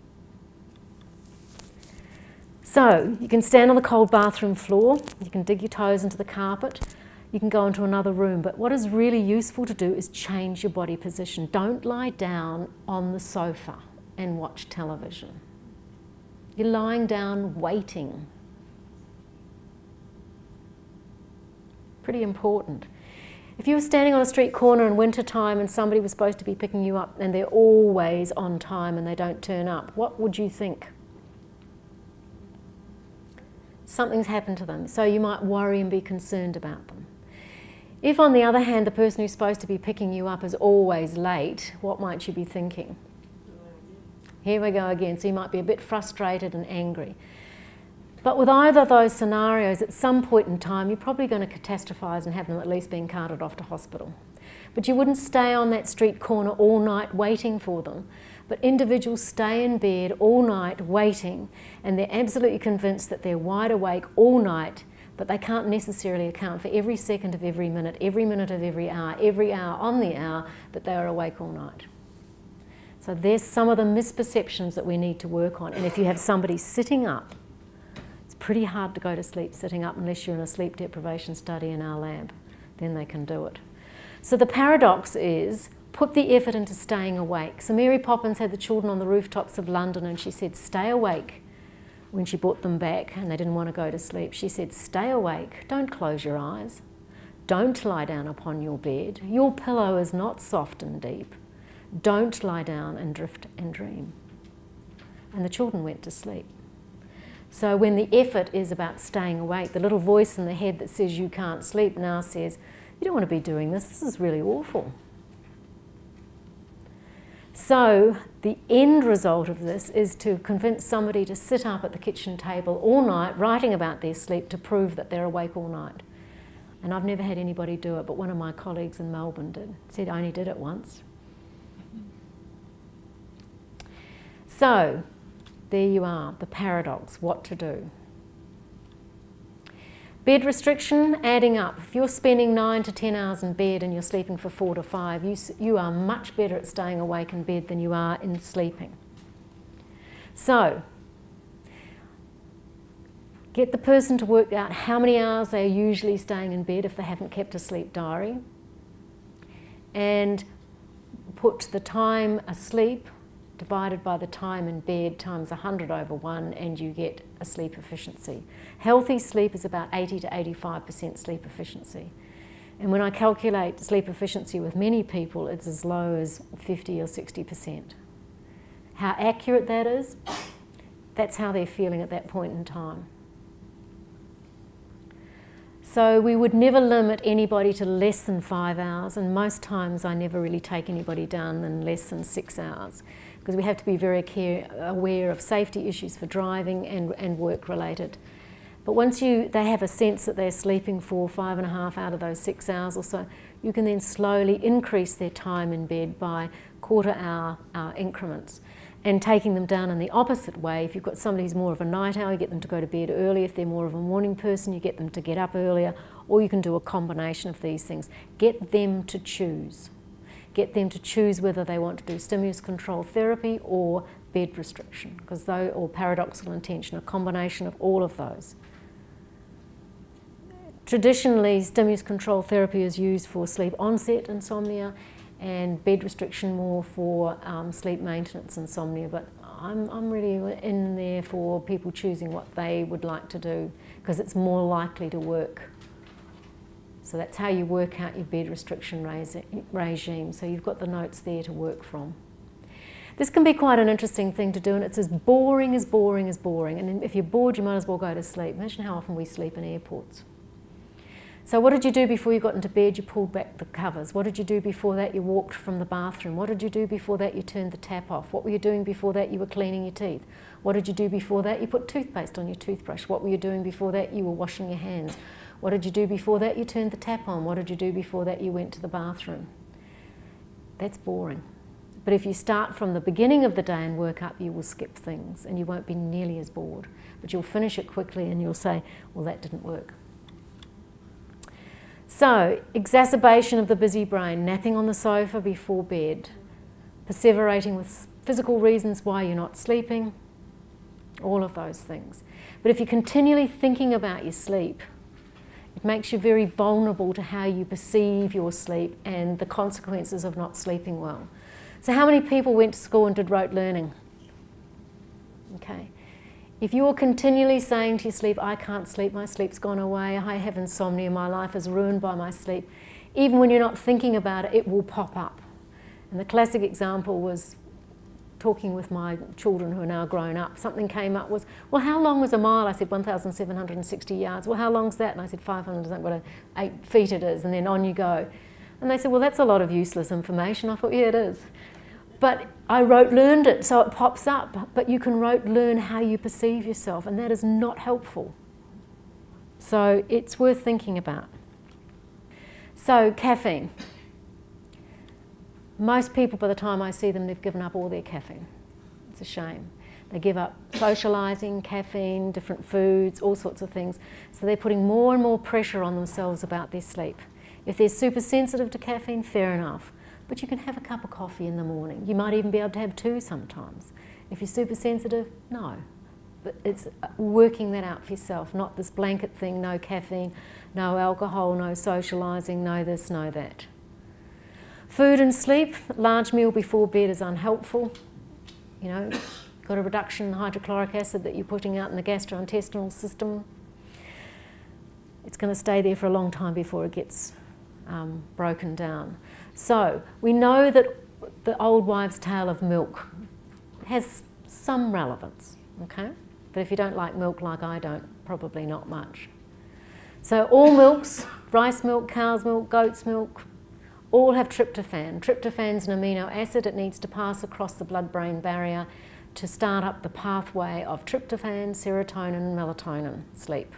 A: So you can stand on the cold bathroom floor, you can dig your toes into the carpet, you can go into another room, but what is really useful to do is change your body position. Don't lie down on the sofa and watch television. You're lying down waiting. Pretty important. If you were standing on a street corner in winter time and somebody was supposed to be picking you up and they're always on time and they don't turn up, what would you think? Something's happened to them, so you might worry and be concerned about them. If, on the other hand, the person who's supposed to be picking you up is always late, what might you be thinking? Here we go again. So you might be a bit frustrated and angry. But with either of those scenarios, at some point in time, you're probably going to catastrophise and have them at least being carted off to hospital. But you wouldn't stay on that street corner all night waiting for them. But individuals stay in bed all night waiting, and they're absolutely convinced that they're wide awake all night, but they can't necessarily account for every second of every minute, every minute of every hour, every hour on the hour, but they are awake all night. So there's some of the misperceptions that we need to work on. And if you have somebody sitting up, it's pretty hard to go to sleep sitting up unless you're in a sleep deprivation study in our lab. Then they can do it. So the paradox is, put the effort into staying awake. So Mary Poppins had the children on the rooftops of London and she said, stay awake. When she brought them back and they didn't want to go to sleep, she said, stay awake, don't close your eyes. Don't lie down upon your bed. Your pillow is not soft and deep. Don't lie down and drift and dream. And the children went to sleep. So when the effort is about staying awake, the little voice in the head that says you can't sleep now says, you don't want to be doing this, this is really awful. So the end result of this is to convince somebody to sit up at the kitchen table all night writing about their sleep to prove that they're awake all night. And I've never had anybody do it, but one of my colleagues in Melbourne did. Said I only did it once. So there you are, the paradox, what to do. Bed restriction, adding up. If you're spending nine to ten hours in bed and you're sleeping for four to five, you, you are much better at staying awake in bed than you are in sleeping. So, get the person to work out how many hours they're usually staying in bed if they haven't kept a sleep diary, and put the time asleep divided by the time in bed times one hundred over one, and you get a sleep efficiency. Healthy sleep is about eighty to eighty-five percent sleep efficiency. And when I calculate sleep efficiency with many people, it's as low as fifty or sixty percent. How accurate that is, that's how they're feeling at that point in time. So we would never limit anybody to less than five hours, and most times I never really take anybody down than less than six hours, because we have to be very care, aware of safety issues for driving and, and work-related. But once you, they have a sense that they're sleeping for five and a half out of those six hours or so, you can then slowly increase their time in bed by quarter hour uh, increments. And taking them down in the opposite way, if you've got somebody who's more of a night owl, you get them to go to bed early. If they're more of a morning person, you get them to get up earlier, or you can do a combination of these things. Get them to choose. Get them to choose whether they want to do stimulus control therapy or bed restriction, because though, or paradoxical intention, a combination of all of those. Traditionally, stimulus control therapy is used for sleep onset insomnia, and bed restriction more for um, sleep maintenance insomnia, but I'm, I'm really in there for people choosing what they would like to do, because it's more likely to work. So that's how you work out your bed restriction regime. So you've got the notes there to work from. This can be quite an interesting thing to do, and it's as boring as boring as boring. And if you're bored, you might as well go to sleep. Imagine how often we sleep in airports. So what did you do before you got into bed? You pulled back the covers. What did you do before that? You walked from the bathroom. What did you do before that? You turned the tap off. What were you doing before that? You were cleaning your teeth. What did you do before that? You put toothpaste on your toothbrush. What were you doing before that? You were washing your hands. What did you do before that? You turned the tap on. What did you do before that? You went to the bathroom. That's boring. But if you start from the beginning of the day and work up, you will skip things and you won't be nearly as bored. But you'll finish it quickly and you'll say, well, that didn't work. So, exacerbation of the busy brain, napping on the sofa before bed, perseverating with physical reasons why you're not sleeping, all of those things. But if you're continually thinking about your sleep, it makes you very vulnerable to how you perceive your sleep and the consequences of not sleeping well. So how many people went to school and did rote learning? Okay. If you're continually saying to your sleep, I can't sleep, my sleep's gone away, I have insomnia, my life is ruined by my sleep, even when you're not thinking about it, it will pop up. And the classic example was talking with my children who are now grown up. Something came up was, well, how long was a mile? I said one thousand seven hundred sixty yards. Well, how long's that? And I said five hundred, what, eight feet it is, and then on you go. And they said, well, that's a lot of useless information. I thought, yeah, it is. But I rote learned it, so it pops up. But you can rote learn how you perceive yourself, and that is not helpful. So it's worth thinking about. So caffeine. Most people, by the time I see them, they've given up all their caffeine. It's a shame. They give up socialising, caffeine, different foods, all sorts of things. So they're putting more and more pressure on themselves about their sleep. If they're super sensitive to caffeine, fair enough. But you can have a cup of coffee in the morning. You might even be able to have two sometimes. If you're super sensitive, no. But it's working that out for yourself, not this blanket thing, no caffeine, no alcohol, no socialising, no this, no that. Food and sleep, large meal before bed is unhelpful. You know, got a reduction in hydrochloric acid that you're putting out in the gastrointestinal system. It's going to stay there for a long time before it gets um, broken down. So we know that the old wives' tale of milk has some relevance, okay? But if you don't like milk like I don't, probably not much. So all milks, rice milk, cow's milk, goat's milk, all have tryptophan. Tryptophan's an amino acid. It needs to pass across the blood-brain barrier to start up the pathway of tryptophan, serotonin, melatonin, sleep.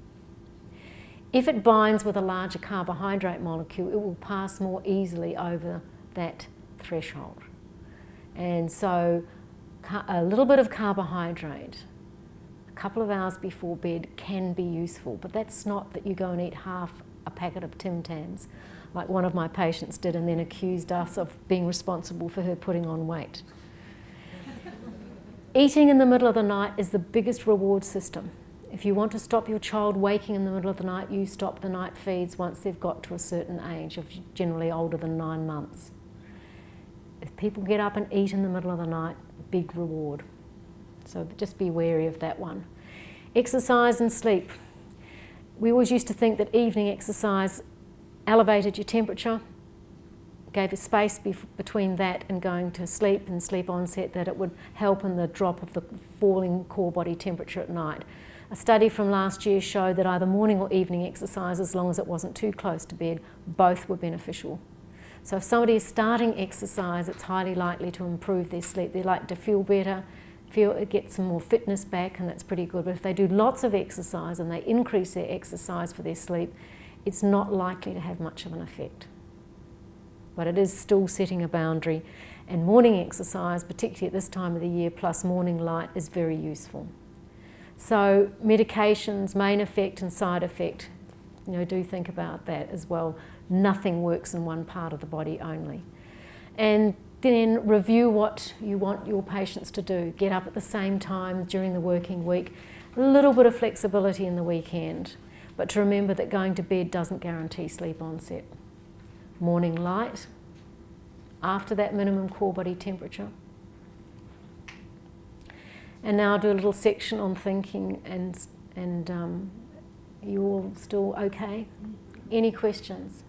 A: If it binds with a larger carbohydrate molecule, it will pass more easily over that threshold. And so a little bit of carbohydrate a couple of hours before bed can be useful, but that's not that you go and eat half a packet of Tim Tams, like one of my patients did, and then accused us of being responsible for her putting on weight. Eating in the middle of the night is the biggest reward system. If you want to stop your child waking in the middle of the night, you stop the night feeds once they've got to a certain age, of generally older than nine months. If people get up and eat in the middle of the night, big reward. So just be wary of that one. Exercise and sleep. We always used to think that evening exercise elevated your temperature, gave a space be between that and going to sleep and sleep onset, that it would help in the drop of the falling core body temperature at night. A study from last year showed that either morning or evening exercise, as long as it wasn't too close to bed, both were beneficial. So if somebody is starting exercise, it's highly likely to improve their sleep. They like to feel better, feel, get some more fitness back, and that's pretty good. But if they do lots of exercise and they increase their exercise for their sleep, it's not likely to have much of an effect. But it is still setting a boundary, and morning exercise, particularly at this time of the year, plus morning light, is very useful. So medications, main effect and side effect, you know, do think about that as well. Nothing works in one part of the body only. And then review what you want your patients to do. Get up at the same time during the working week. A little bit of flexibility in the weekend, but to remember that going to bed doesn't guarantee sleep onset. Morning light, after that minimum core body temperature. And now I'll do a little section on thinking, and, and um, you all still okay? Any questions?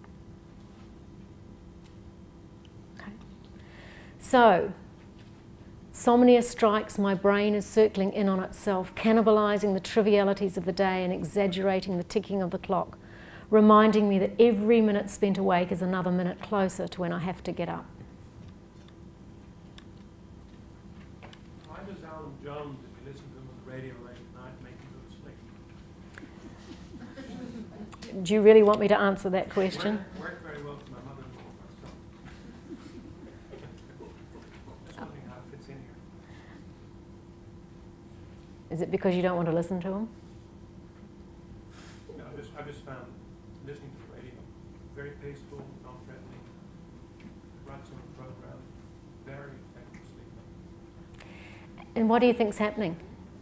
A: Okay. So, insomnia strikes, my brain is circling in on itself, cannibalizing the trivialities of the day and exaggerating the ticking of the clock, reminding me that every minute spent awake is another minute closer to when I have to get up.
C: Why does Alan Jones, if you listen to him on the radio late at night, make you go to sleep?
A: Do you really want me to answer that question?
C: Worked, worked very well for my mother-in-law myself. Just wondering how it fits in here.
A: Is it because you don't want to listen to him?
C: No, I just, I just found listening to the radio very peaceful, non-threatening, right sort of program, very effective sleep.
A: And what do you think's happening?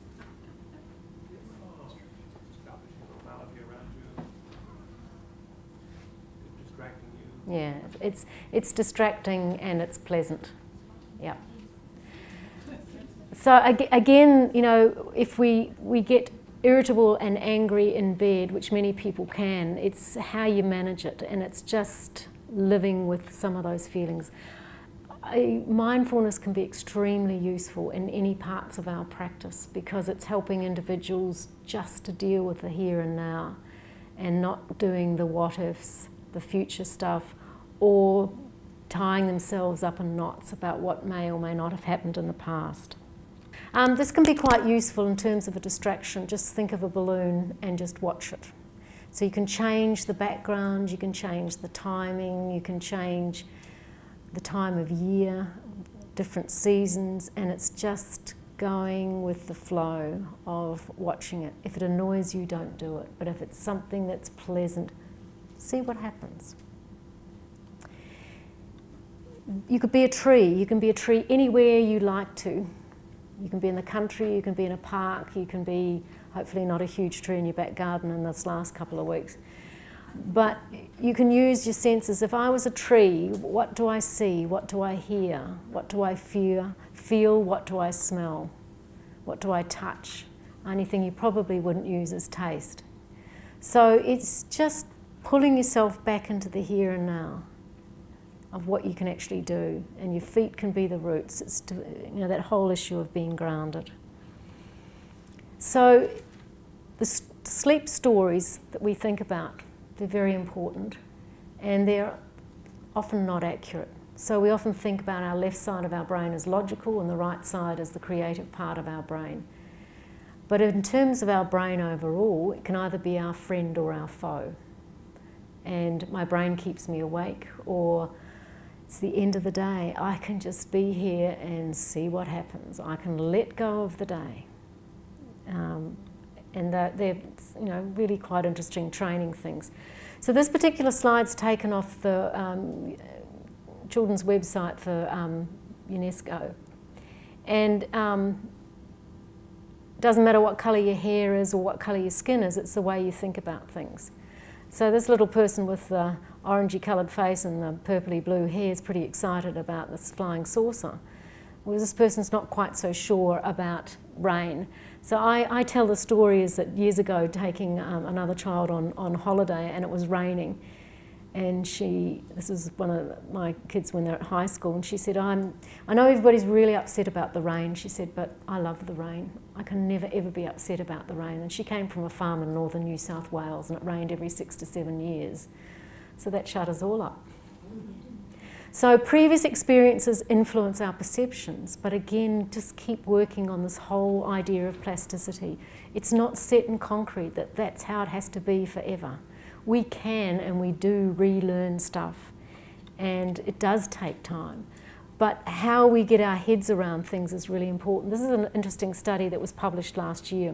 C: Oh, establishing normality around you, distracting you.
A: Yeah, it's, it's distracting and it's pleasant. Yeah. So ag again, you know, if we, we get irritable and angry in bed, which many people can, it's how you manage it, and it's just living with some of those feelings. I, mindfulness can be extremely useful in any parts of our practice, because it's helping individuals just to deal with the here and now and not doing the what ifs, the future stuff, or tying themselves up in knots about what may or may not have happened in the past. Um, this can be quite useful in terms of a distraction. Just think of a balloon and just watch it. So you can change the background, you can change the timing, you can change the time of year, different seasons, and it's just going with the flow of watching it. If it annoys you, don't do it. But if it's something that's pleasant, see what happens. You could be a tree. You can be a tree anywhere you like to. You can be in the country, you can be in a park, you can be hopefully not a huge tree in your back garden in this last couple of weeks. But you can use your senses. If I was a tree, what do I see? What do I hear? What do I feel? Feel? What do I smell? What do I touch? Only thing you probably wouldn't use is taste. So it's just pulling yourself back into the here and now of what you can actually do, and your feet can be the roots. It's to, you know, that whole issue of being grounded. So the sleep stories that we think about, they're very important, and they're often not accurate. So we often think about our left side of our brain as logical and the right side as the creative part of our brain. But in terms of our brain overall, it can either be our friend or our foe. And my brain keeps me awake, or it's the end of the day. I can just be here and see what happens. I can let go of the day. Um, and they're, they're you know, really quite interesting training things. So this particular slide's taken off the um, children's website for um, UNESCO. And um, doesn't matter what colour your hair is or what colour your skin is, it's the way you think about things. So this little person with the orangey coloured face and the purpley blue hair is pretty excited about this flying saucer. Well, this person's not quite so sure about rain. So I, I tell the story is that years ago taking um, another child on, on holiday, and it was raining. And she, this is one of my kids when they're at high school, and she said, I'm, I know everybody's really upset about the rain, she said, but I love the rain. I can never ever be upset about the rain. And she came from a farm in northern New South Wales, and it rained every six to seven years. So that shut us all up. So previous experiences influence our perceptions, but again, just keep working on this whole idea of plasticity. It's not set in concrete that that's how it has to be forever. We can and we do relearn stuff, and it does take time. But how we get our heads around things is really important. This is an interesting study that was published last year.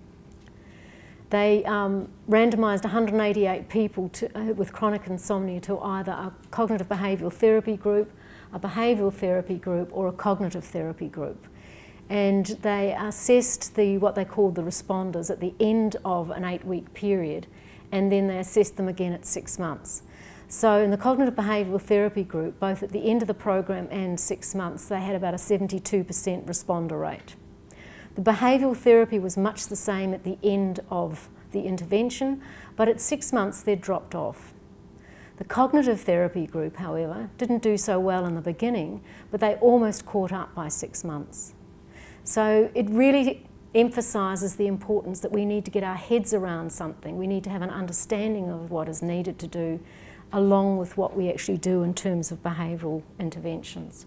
A: They um, randomised one hundred eighty-eight people to, uh, with chronic insomnia to either a cognitive behavioural therapy group, a behavioural therapy group, or a cognitive therapy group. And they assessed the, what they called the responders at the end of an eight-week period, and then they assessed them again at six months. So in the cognitive behavioural therapy group, both at the end of the program and six months, they had about a seventy-two percent responder rate. The behavioural therapy was much the same at the end of the intervention, but at six months they'd dropped off. The cognitive therapy group, however, didn't do so well in the beginning, but they almost caught up by six months. So it really emphasises the importance that we need to get our heads around something. We need to have an understanding of what is needed to do, along with what we actually do in terms of behavioural interventions.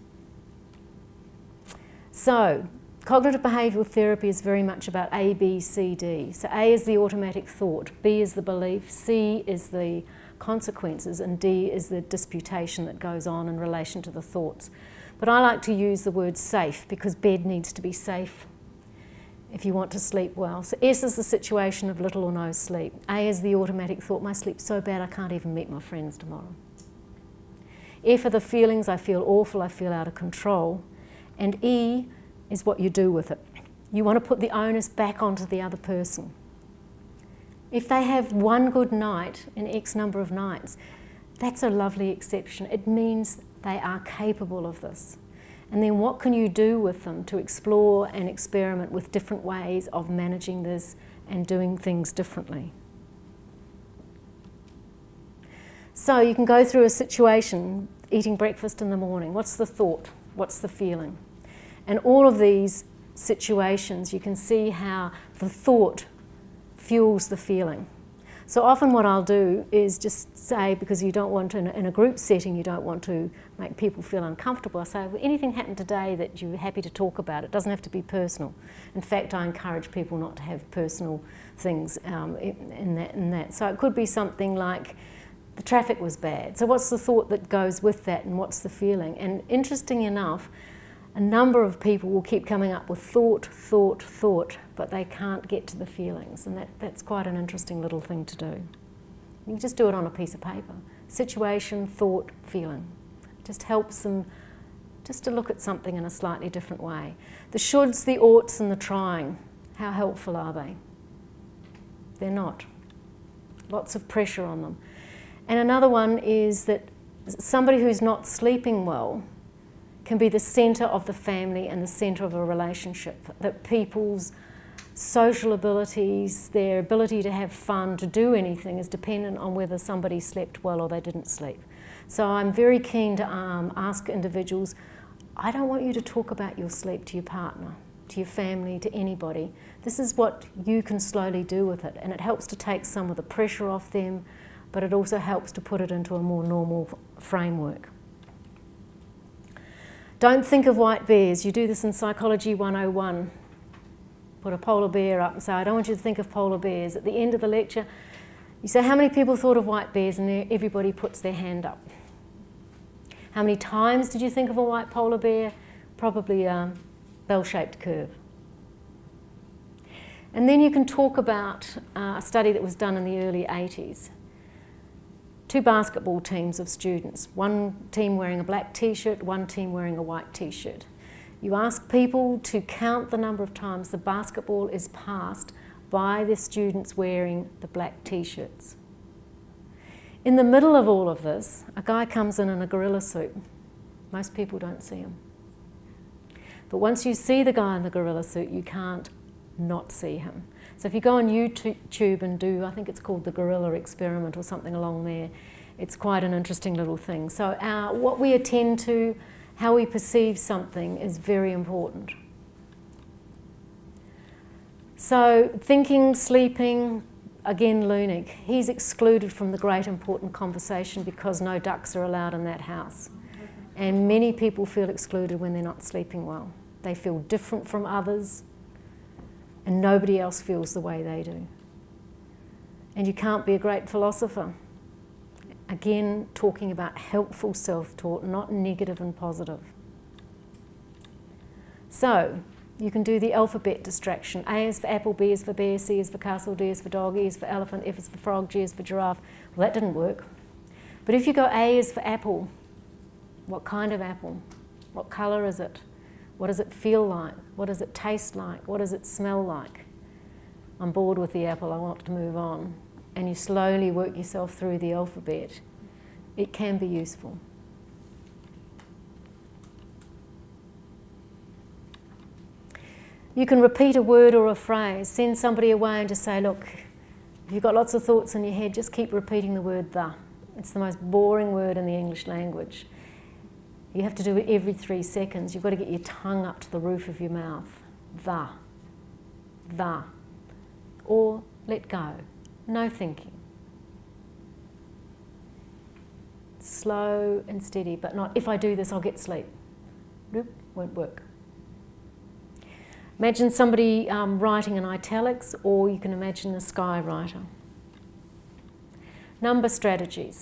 A: So, cognitive behavioural therapy is very much about A, B, C, D. So A is the automatic thought, B is the belief, C is the consequences, and D is the disputation that goes on in relation to the thoughts. But I like to use the word safe, because bed needs to be safe if you want to sleep well. So S is the situation of little or no sleep. A is the automatic thought, my sleep's so bad I can't even meet my friends tomorrow. F are the feelings, I feel awful, I feel out of control. And E is what you do with it. You want to put the onus back onto the other person. If they have one good night in X number of nights, that's a lovely exception. It means they are capable of this. And then what can you do with them to explore and experiment with different ways of managing this and doing things differently? So you can go through a situation, eating breakfast in the morning. What's the thought? What's the feeling? And all of these situations, you can see how the thought fuels the feeling. So often what I'll do is just say, because you don't want to, in a, in a group setting, you don't want to make people feel uncomfortable, I say, well, anything happened today that you're happy to talk about? It doesn't have to be personal. In fact, I encourage people not to have personal things um, in, that, in that. So it could be something like, the traffic was bad. So what's the thought that goes with that, and what's the feeling? And interesting enough, a number of people will keep coming up with thought, thought, thought, but they can't get to the feelings, and that, that's quite an interesting little thing to do. You can just do it on a piece of paper. Situation, thought, feeling. Just helps them just to look at something in a slightly different way. The shoulds, the oughts, and the trying, how helpful are they? They're not. Lots of pressure on them. And another one is that somebody who's not sleeping well can be the centre of the family and the centre of a relationship, that people's social abilities, their ability to have fun, to do anything, is dependent on whether somebody slept well or they didn't sleep. So I'm very keen to um, ask individuals, I don't want you to talk about your sleep to your partner, to your family, to anybody. This is what you can slowly do with it, and it helps to take some of the pressure off them, but it also helps to put it into a more normal framework. Don't think of white bears. You do this in Psychology one oh one. Put a polar bear up and say, I don't want you to think of polar bears. At the end of the lecture, you say, how many people thought of white bears? And everybody puts their hand up. How many times did you think of a white polar bear? Probably a bell-shaped curve. And then you can talk about uh, a study that was done in the early eighties. Two basketball teams of students, one team wearing a black t-shirt, one team wearing a white t-shirt. You ask people to count the number of times the basketball is passed by the students wearing the black t-shirts. In the middle of all of this, a guy comes in in a gorilla suit. Most people don't see him. But once you see the guy in the gorilla suit, you can't not see him. So if you go on YouTube and do, I think it's called the gorilla experiment or something along there, it's quite an interesting little thing. So our, what we attend to, how we perceive something is very important. So thinking, sleeping, again Lunig, he's excluded from the great important conversation because no ducks are allowed in that house. And many people feel excluded when they're not sleeping well. They feel different from others, and nobody else feels the way they do. And you can't be a great philosopher. Again, talking about helpful self-talk, not negative and positive. So, you can do the alphabet distraction. A is for apple, B is for bear, C is for castle, D is for dog, E is for elephant, F is for frog, G is for giraffe. Well, that didn't work. But if you go A is for apple, what kind of apple? What colour is it? What does it feel like? What does it taste like? What does it smell like? I'm bored with the apple, I want to move on. And you slowly work yourself through the alphabet. It can be useful. You can repeat a word or a phrase. Send somebody away and just say, look, if you've got lots of thoughts in your head, just keep repeating the word the. It's the most boring word in the English language. You have to do it every three seconds. You've got to get your tongue up to the roof of your mouth. The. The. Or let go. No thinking. Slow and steady, but not, if I do this, I'll get sleep. Nope, won't work. Imagine somebody um, writing in italics, or you can imagine a skywriter. Number strategies.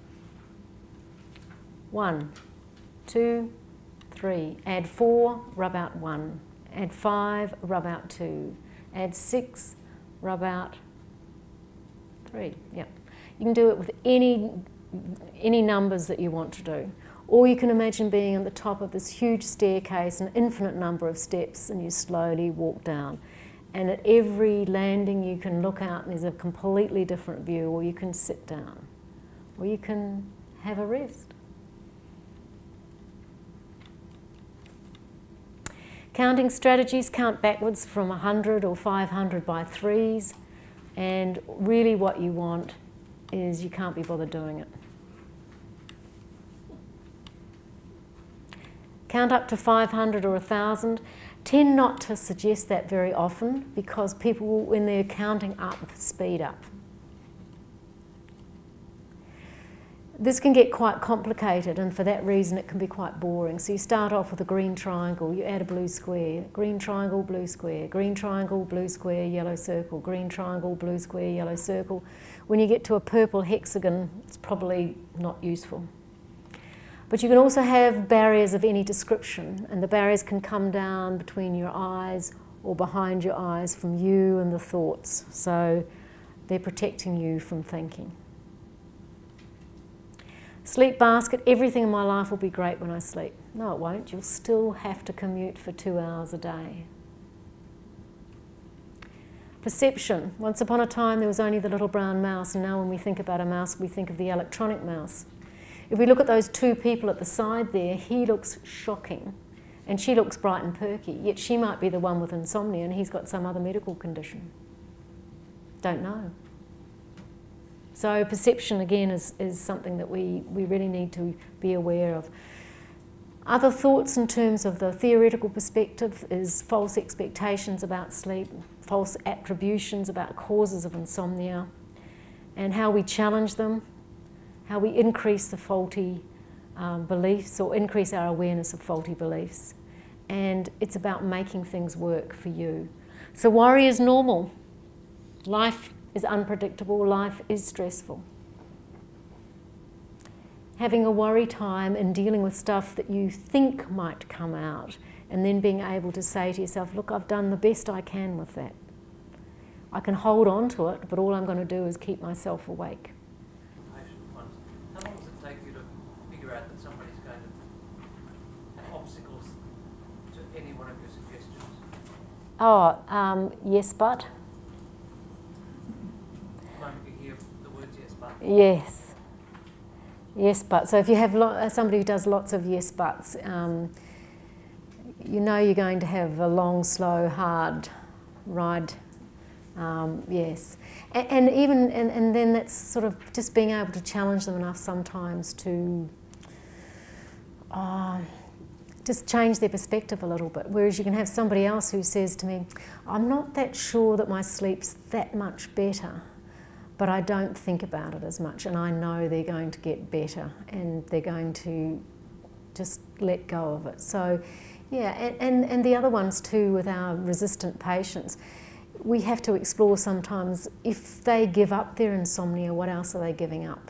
A: One. Two, three, add four, rub out one, add five, rub out two, add six, rub out three. Yep. You can do it with any, any numbers that you want to do. Or you can imagine being at the top of this huge staircase, an infinite number of steps, and you slowly walk down. And at every landing you can look out and there's a completely different view, or you can sit down, or you can have a rest. Counting strategies, count backwards from one hundred or five hundred by threes, and really what you want is you can't be bothered doing it. Count up to five hundred or one thousand. Tend not to suggest that very often because people, when they're counting up, speed up. This can get quite complicated, and for that reason it can be quite boring. So you start off with a green triangle, you add a blue square, green triangle, blue square, green triangle, blue square, yellow circle, green triangle, blue square, yellow circle. When you get to a purple hexagon, it's probably not useful. But you can also have barriers of any description, and the barriers can come down between your eyes or behind your eyes from you and the thoughts. So they're protecting you from thinking. Sleep basket, everything in my life will be great when I sleep. No, it won't. You'll still have to commute for two hours a day. Perception. Once upon a time there was only the little brown mouse, and now when we think about a mouse we think of the electronic mouse. If we look at those two people at the side there, he looks shocking and she looks bright and perky, yet she might be the one with insomnia and he's got some other medical condition. Don't know. So perception, again, is, is something that we, we really need to be aware of. Other thoughts in terms of the theoretical perspective is false expectations about sleep, false attributions about causes of insomnia, and how we challenge them, how we increase the faulty um, beliefs or increase our awareness of faulty beliefs. And it's about making things work for you. So worry is normal. Life is unpredictable, life is stressful. Having a worry time and dealing with stuff that you think might come out, and then being able to say to yourself, look, I've done the best I can with that. I can hold on to it, but all I'm going to do is keep myself awake.
B: How long does it take you to figure out that somebody's going to have obstacles to any one of your suggestions?
A: Oh, um, yes, but.
B: The moment you hear the words yes, but.
A: Yes. Yes, but. So if you have lo somebody who does lots of yes, buts, um, you know you're going to have a long, slow, hard ride. Um, yes. And, and even, and, and then that's sort of just being able to challenge them enough sometimes to uh, just change their perspective a little bit. Whereas you can have somebody else who says to me, I'm not that sure that my sleep's that much better, but I don't think about it as much, and I know they're going to get better and they're going to just let go of it. So, yeah, and, and, and the other ones too with our resistant patients, we have to explore sometimes if they give up their insomnia, what else are they giving up?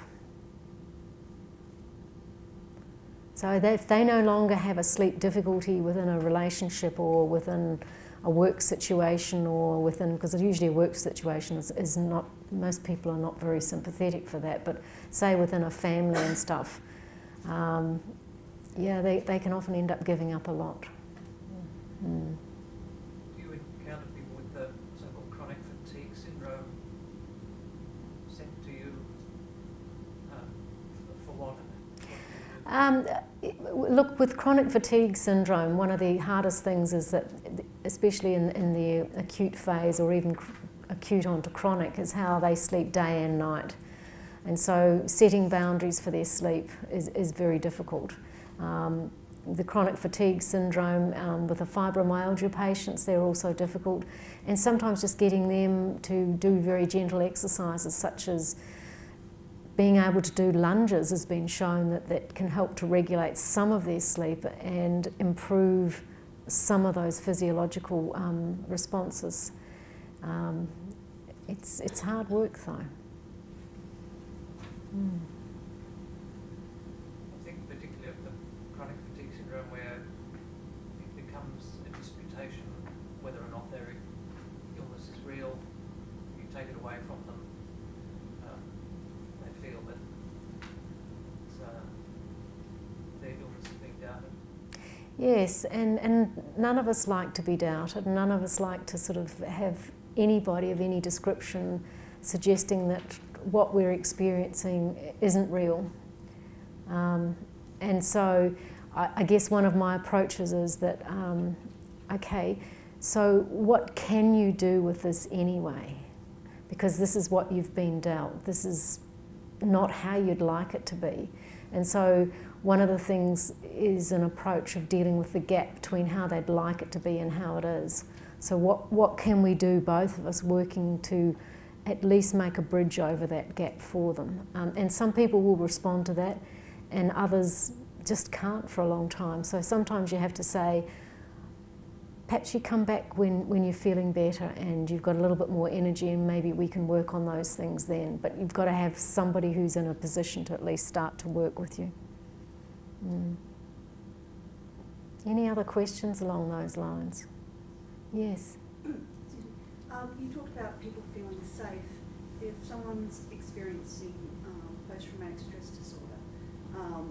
A: So that if they no longer have a sleep difficulty within a relationship or within a work situation or within, because usually a work situation is, is not, most people are not very sympathetic for that, but say within a family and stuff, um, yeah, they, they can often end up giving up a lot. Mm.
B: Do you encounter people with the so-called chronic fatigue syndrome sent to you uh, for, for what?
A: Um, look, with chronic fatigue syndrome, one of the hardest things is that, especially in, in the acute phase or even acute onto chronic, is how they sleep day and night. And so setting boundaries for their sleep is, is very difficult. Um, the chronic fatigue syndrome um, with the fibromyalgia patients, they're also difficult. And sometimes just getting them to do very gentle exercises such as being able to do lunges has been shown that that can help to regulate some of their sleep and improve some of those physiological um, responses. Um, it's, it's hard work though. Mm.
B: I think particularly of the chronic fatigue syndrome where it becomes a disputation whether or not their illness is real, you take it away from them. Feel that it's, uh, their illness is being doubted.
A: Yes, and, and none of us like to be doubted. None of us like to sort of have anybody of any description suggesting that what we're experiencing isn't real. Um, and so I, I guess one of my approaches is that, um, okay, so what can you do with this anyway? Because this is what you've been dealt. This is not how you'd like it to be. And so one of the things is an approach of dealing with the gap between how they'd like it to be and how it is. So what, what can we do, both of us, working to at least make a bridge over that gap for them? Um, and some people will respond to that and others just can't for a long time. So sometimes you have to say, perhaps you come back when, when you're feeling better and you've got a little bit more energy and maybe we can work on those things then. But you've got to have somebody who's in a position to at least start to work with you. Mm. Any other questions along those lines? Yes?
D: Um, you talked about people feeling safe. If someone's experiencing um, post-traumatic stress disorder, um,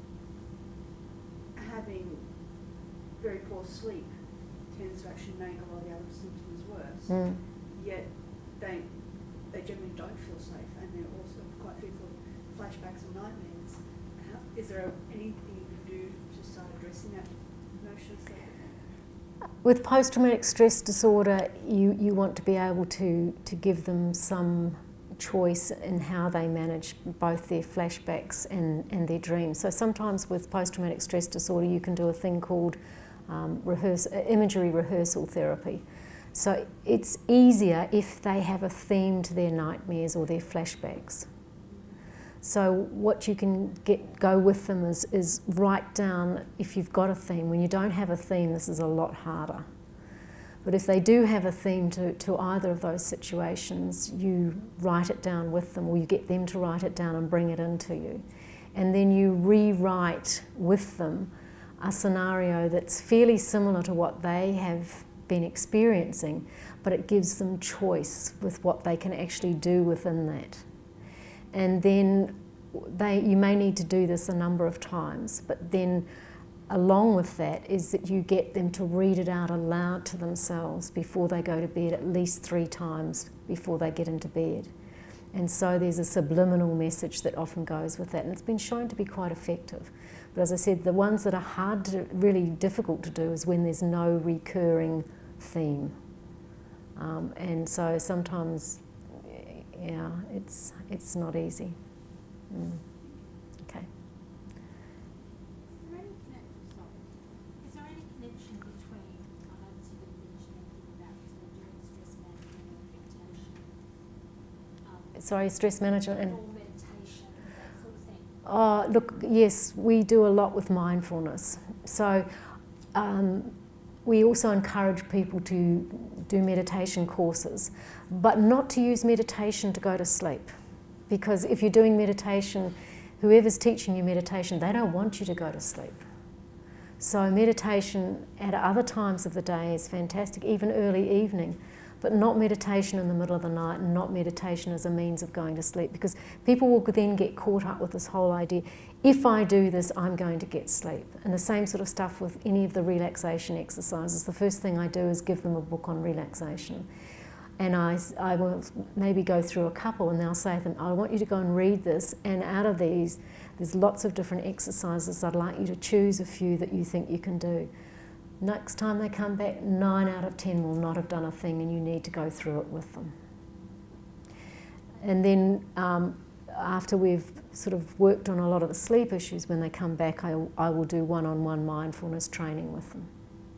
D: having very poor sleep tends to actually make a lot of the other symptoms worse,
A: Mm.
D: yet they they generally don't feel safe and they're also quite fearful of flashbacks and nightmares. How, is there anything you can do to start addressing that notion of sleep?
A: With post-traumatic stress disorder, you, you want to be able to, to give them some choice in how they manage both their flashbacks and, and their dreams. So sometimes with post-traumatic stress disorder you can do a thing called um, rehearse, imagery rehearsal therapy. So it's easier if they have a theme to their nightmares or their flashbacks. So what you can get go with them is, is write down if you've got a theme. When you don't have a theme, this is a lot harder. But if they do have a theme to, to either of those situations, you write it down with them, or you get them to write it down and bring it into you. And then you rewrite with them a scenario that's fairly similar to what they have been experiencing, but it gives them choice with what they can actually do within that. And then they, you may need to do this a number of times, but then along with that is that you get them to read it out aloud to themselves before they go to bed, at least three times before they get into bed. And so there's a subliminal message that often goes with that, and it's been shown to be quite effective. But as I said, the ones that are hard to, really difficult to do is when there's no recurring theme. Um, and so sometimes, yeah, it's, it's not easy. Mm. Okay. Sorry, stress management and
E: or meditation, that sort of thing?
A: Oh, look, yes, we do a lot with mindfulness. So um, we also encourage people to do meditation courses, but not to use meditation to go to sleep. Because if you're doing meditation, whoever's teaching you meditation, they don't want you to go to sleep. So meditation at other times of the day is fantastic, even early evening. But not meditation in the middle of the night, and not meditation as a means of going to sleep, because people will then get caught up with this whole idea, if I do this, I'm going to get sleep. And the same sort of stuff with any of the relaxation exercises. The first thing I do is give them a book on relaxation. And I, I will maybe go through a couple, and they'll say to them, I want you to go and read this, and out of these, there's lots of different exercises. I'd like you to choose a few that you think you can do. Next time they come back, nine out of ten will not have done a thing, and you need to go through it with them. And then um, after we've sort of worked on a lot of the sleep issues, when they come back, I, I will do one-on-one mindfulness training with them.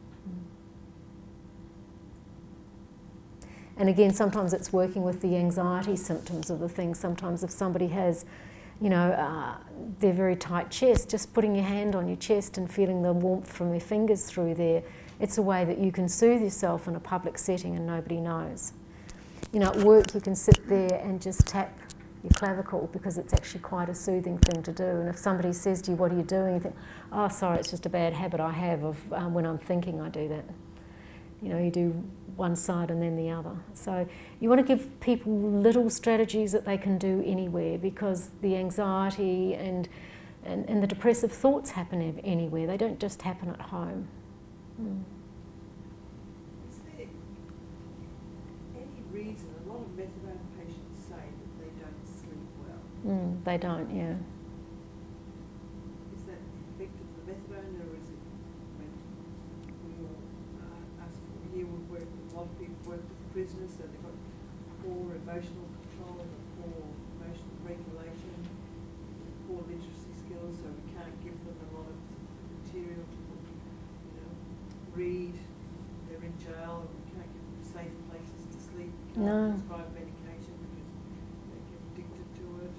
A: And again, sometimes it's working with the anxiety symptoms of the thing. Sometimes if somebody has, you know, uh, their very tight chest, just putting your hand on your chest and feeling the warmth from your fingers through there, it's a way that you can soothe yourself in a public setting and nobody knows. You know, at work you can sit there and just tap your clavicle, because it's actually quite a soothing thing to do. And if somebody says to you, what are you doing? You think, oh, sorry, it's just a bad habit I have of um, when I'm thinking I do that. You know, you do one side and then the other. So you want to give people little strategies that they can do anywhere, because the anxiety and, and, and the depressive thoughts happen anywhere. They don't just happen at home. Mm.
F: Is there any reason, a lot of methadone patients say that they don't sleep well?
A: Mm, they don't, yeah.
F: Is that the effect of the methadone, or is it, when we all, uh, us here would work, a lot of people work with prisoners, so they've got poor emotional control and poor emotional regulation, poor literacy skills, so we can't give them a lot of material to, you know, read. They're in jail, and we can't give them safe places to sleep. We can't
A: No.
F: prescribe medication because they get addicted to it.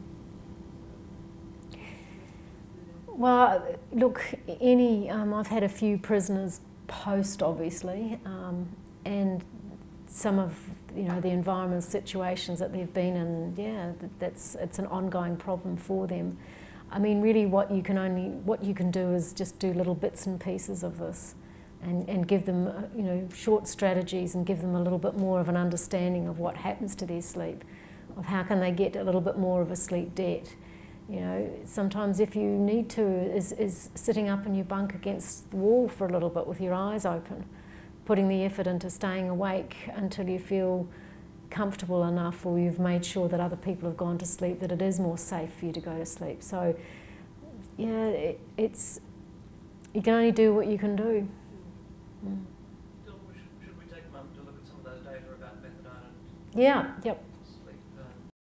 A: Well, look, any, um, I've had a few prisoners post, obviously, um, and some of, you know, the environment situations that they've been in, yeah, that's, it's an ongoing problem for them. I mean, really what you can only, what you can do is just do little bits and pieces of this, and, and give them, uh, you know, short strategies, and give them a little bit more of an understanding of what happens to their sleep, of how can they get a little bit more of a sleep debt. You know, sometimes if you need to, is, is sitting up in your bunk against the wall for a little bit with your eyes open, putting the effort into staying awake until you feel comfortable enough, or you've made sure that other people have gone to sleep, that it is more safe for you to go to sleep. So, yeah, it, it's, you can only do what you can do. Mm.
B: Dylan, should, should we take a moment to look at some of those data about methadone and
A: Yeah, yep.
B: sleep? Um,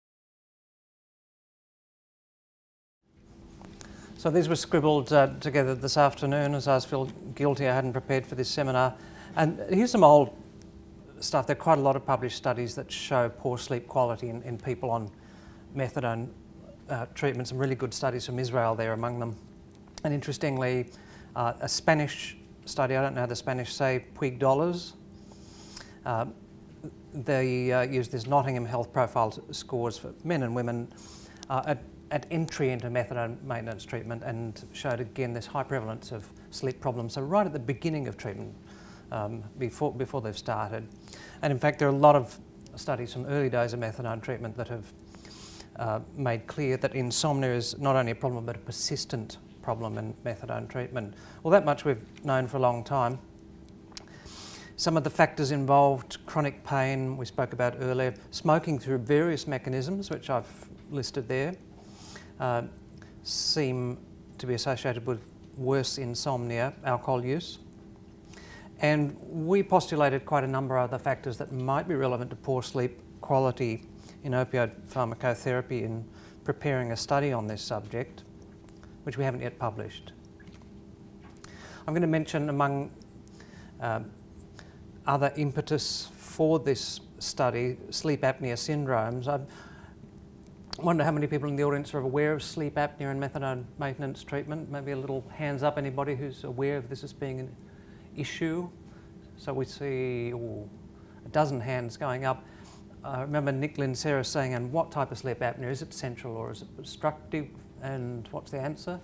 G: So these were scribbled uh, together this afternoon as I was feeling guilty I hadn't prepared for this seminar. And here's some old stuff. There are quite a lot of published studies that show poor sleep quality in, in people on methadone uh, treatment. Some really good studies from Israel there among them. And interestingly, uh, a Spanish study, I don't know how the Spanish say Puig dollars, uh, they uh, used this Nottingham Health Profile scores for men and women uh, at at entry into methadone maintenance treatment, and showed again this high prevalence of sleep problems. So right at the beginning of treatment, um, before, before they've started. And in fact, there are a lot of studies from early days of methadone treatment that have uh, made clear that insomnia is not only a problem, but a persistent problem in methadone treatment. Well, that much we've known for a long time. Some of the factors involved: chronic pain, we spoke about earlier, smoking through various mechanisms, which I've listed there, Uh, seem to be associated with worse insomnia, alcohol use. And we postulated quite a number of other factors that might be relevant to poor sleep quality in opioid pharmacotherapy in preparing a study on this subject, which we haven't yet published. I'm going to mention among uh, other impetus for this study, sleep apnea syndromes. I've, I wonder how many people in the audience are aware of sleep apnea and methadone maintenance treatment. Maybe a little hands up, anybody who's aware of this as being an issue. So we see ooh, a dozen hands going up. I remember Nick Lincera saying, and what type of sleep apnea? Is it central or is it obstructive? And what's the answer?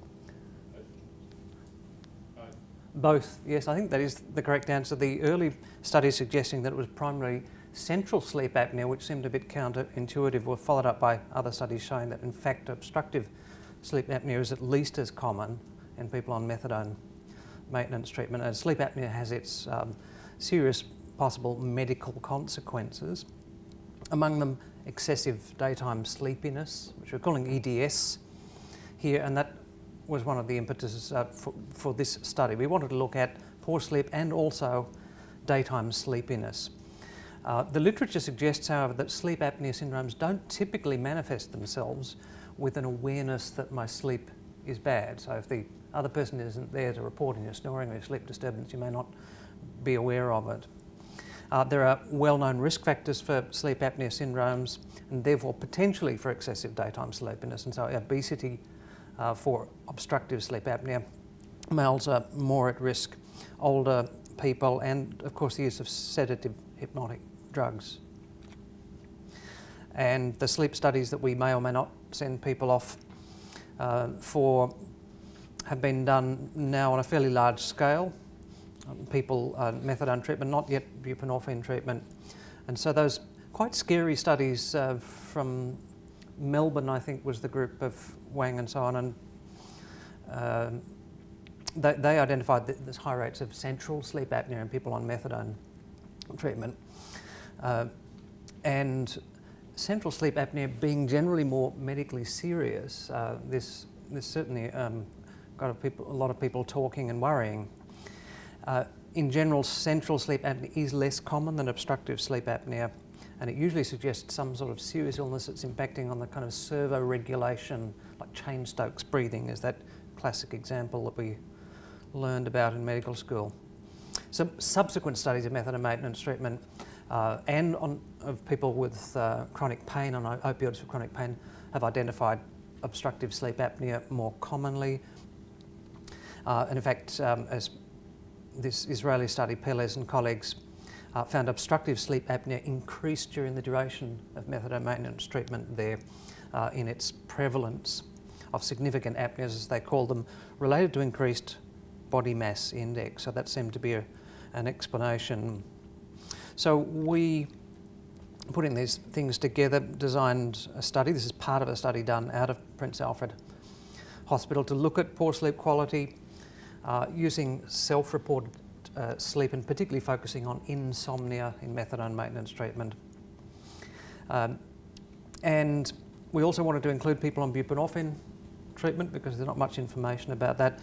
C: Both.
G: Both, yes, I think that is the correct answer. The early studies suggesting that it was primarily central sleep apnea, which seemed a bit counterintuitive, were followed up by other studies showing that in fact obstructive sleep apnea is at least as common in people on methadone maintenance treatment. And sleep apnea has its um, serious possible medical consequences, among them excessive daytime sleepiness, which we're calling E D S here, and that was one of the impetuses uh, for, for this study. We wanted to look at poor sleep and also daytime sleepiness. Uh, the literature suggests, however, that sleep apnea syndromes don't typically manifest themselves with an awareness that my sleep is bad. So if the other person isn't there to report your snoring or your sleep disturbance, you may not be aware of it. Uh, there are well-known risk factors for sleep apnea syndromes, and therefore potentially for excessive daytime sleepiness, and so obesity uh, for obstructive sleep apnea. Males are more at risk, older people, and of course the use of sedative hypnotic drugs. And the sleep studies that we may or may not send people off uh, for have been done now on a fairly large scale. Um, people uh, methadone treatment, not yet buprenorphine treatment. And so those quite scary studies uh, from Melbourne, I think, was the group of Wang and so on, and uh, they, they identified that there's high rates of central sleep apnea in people on methadone treatment. Uh, and central sleep apnea being generally more medically serious, uh, this, this certainly um, got a, people, a lot of people talking and worrying. Uh, in general, central sleep apnea is less common than obstructive sleep apnea, and it usually suggests some sort of serious illness that's impacting on the kind of servo regulation, like Cheyne-Stokes breathing is that classic example that we learned about in medical school. So subsequent studies of methadone maintenance treatment uh, and on, of people with uh, chronic pain, on opioids for chronic pain, have identified obstructive sleep apnea more commonly. Uh, and in fact, um, as this Israeli study, Pelez and colleagues, uh, found obstructive sleep apnea increased during the duration of methadone maintenance treatment there uh, in its prevalence of significant apneas, as they call them, related to increased body mass index. So that seemed to be a, an explanation. So we, putting these things together, designed a study. This is part of a study done out of Prince Alfred Hospital to look at poor sleep quality uh, using self-reported uh, sleep, and particularly focusing on insomnia in methadone maintenance treatment. Um, and we also wanted to include people on buprenorphine treatment because there's not much information about that.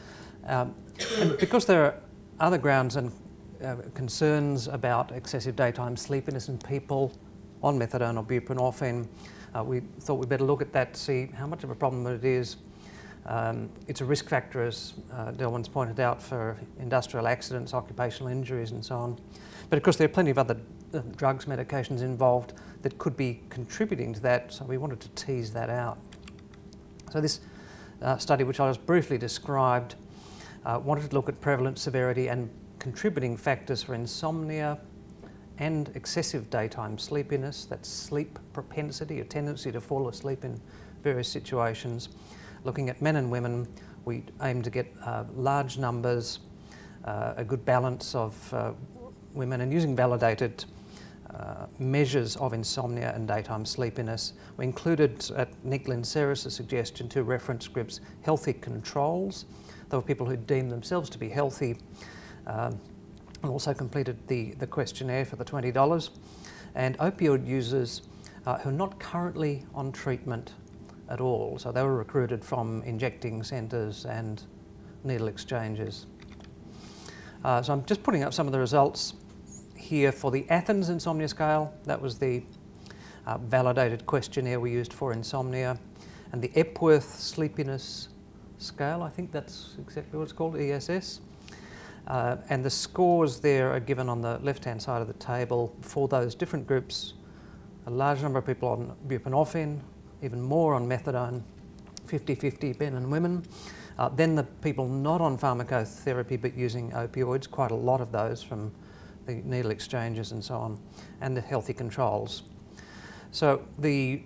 G: Um, and because there are other grounds and uh, concerns about excessive daytime sleepiness in people on methadone or buprenorphine, uh, we thought we'd better look at that to see how much of a problem it is. Um, it's a risk factor, as uh, Delwyn's pointed out, for industrial accidents, occupational injuries and so on. But of course there are plenty of other uh, drugs, medications involved that could be contributing to that, so we wanted to tease that out. So this uh, study, which I just briefly described, uh, wanted to look at prevalence, severity and contributing factors for insomnia and excessive daytime sleepiness, that's sleep propensity, a tendency to fall asleep in various situations. Looking at men and women, we aim to get uh, large numbers, uh, a good balance of uh, women, and using validated uh, measures of insomnia and daytime sleepiness. We included, at Nick Linceris' suggestion, two reference groups, healthy controls. There were people who deemed themselves to be healthy, um, and also completed the, the questionnaire for the twenty dollars, and opioid users uh, who are not currently on treatment at all. So they were recruited from injecting centres and needle exchanges. Uh, so I'm just putting up some of the results here for the Athens Insomnia Scale. That was the uh, validated questionnaire we used for insomnia. And the Epworth Sleepiness Scale, I think that's exactly what it's called, E S S. Uh, and the scores there are given on the left-hand side of the table for those different groups. A large number of people on buprenorphine, even more on methadone, fifty fifty men and women. Uh, then the people not on pharmacotherapy but using opioids, quite a lot of those from the needle exchanges and so on, and the healthy controls. So the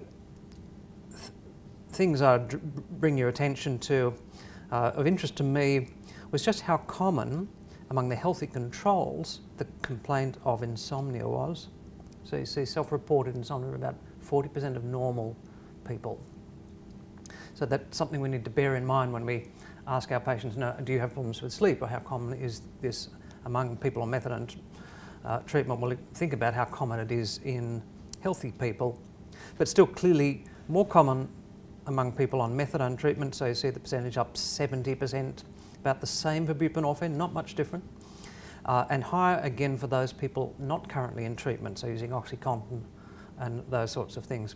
G: th things I bring your attention to, uh, of interest to me, was just how common among the healthy controls the complaint of insomnia was. So you see self-reported insomnia about forty percent of normal people. So that's something we need to bear in mind when we ask our patients, no, do you have problems with sleep, or how common is this among people on methadone uh, treatment? Well, think about how common it is in healthy people, but still clearly more common among people on methadone treatment. So you see the percentage up seventy percent, about the same for buprenorphine, not much different. Uh, and higher again for those people not currently in treatment, so using OxyContin and those sorts of things.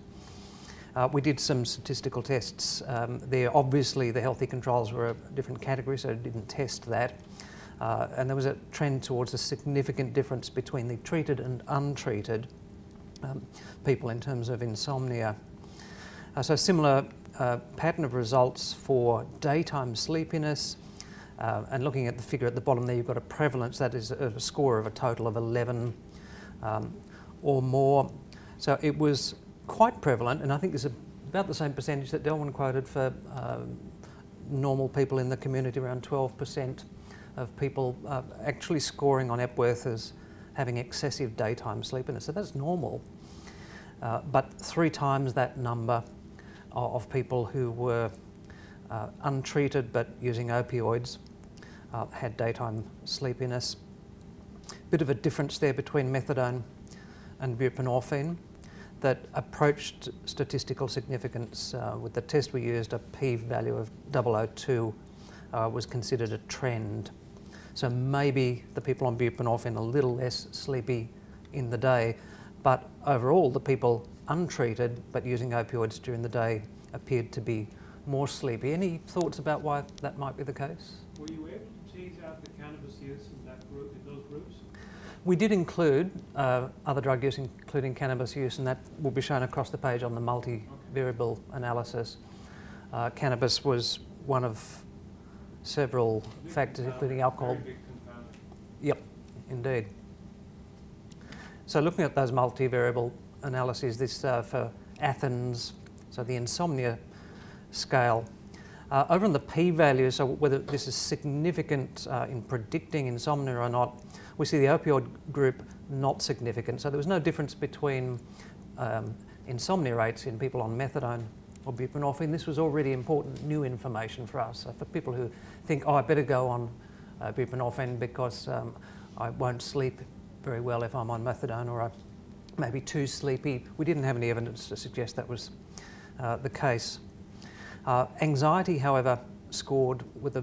G: Uh, we did some statistical tests um, there. Obviously the healthy controls were a different category, so didn't test that. Uh, and there was a trend towards a significant difference between the treated and untreated um, people in terms of insomnia. Uh, so similar uh, pattern of results for daytime sleepiness. Uh, and looking at the figure at the bottom there, you've got a prevalence, that is a, a score of a total of eleven um, or more. So it was quite prevalent, and I think there's a, about the same percentage that Delwyn quoted for uh, normal people in the community, around twelve percent of people uh, actually scoring on Epworth as having excessive daytime sleepiness. So that's normal, uh, but three times that number of, of people who were uh, untreated but using opioids uh, had daytime sleepiness. Bit of a difference there between methadone and buprenorphine that approached statistical significance. Uh, with the test we used, a p-value of double oh two uh, was considered a trend. So maybe the people on buprenorphine are a little less sleepy in the day, but overall the people untreated but using opioids during the day appeared to be more sleepy. Any thoughts about why that might be the case?
C: Were you able to tease out the cannabis use in that group, in those groups?
G: We did include uh, other drug use, including cannabis use, and that will be shown across the page on the multivariable analysis. Uh, cannabis was one of several factors, including alcohol.
C: Very big component.
G: Yep, indeed. So looking at those multivariable analyses, this uh, for Athens, so the insomnia scale. Uh, over on the p-value, so whether this is significant uh, in predicting insomnia or not, we see the opioid group not significant. So there was no difference between um, insomnia rates in people on methadone or buprenorphine. This was already important new information for us. So for people who think, oh, I better go on uh, buprenorphine because um, I won't sleep very well if I'm on methadone, or I may be too sleepy, we didn't have any evidence to suggest that was uh, the case. Uh, anxiety, however, scored with a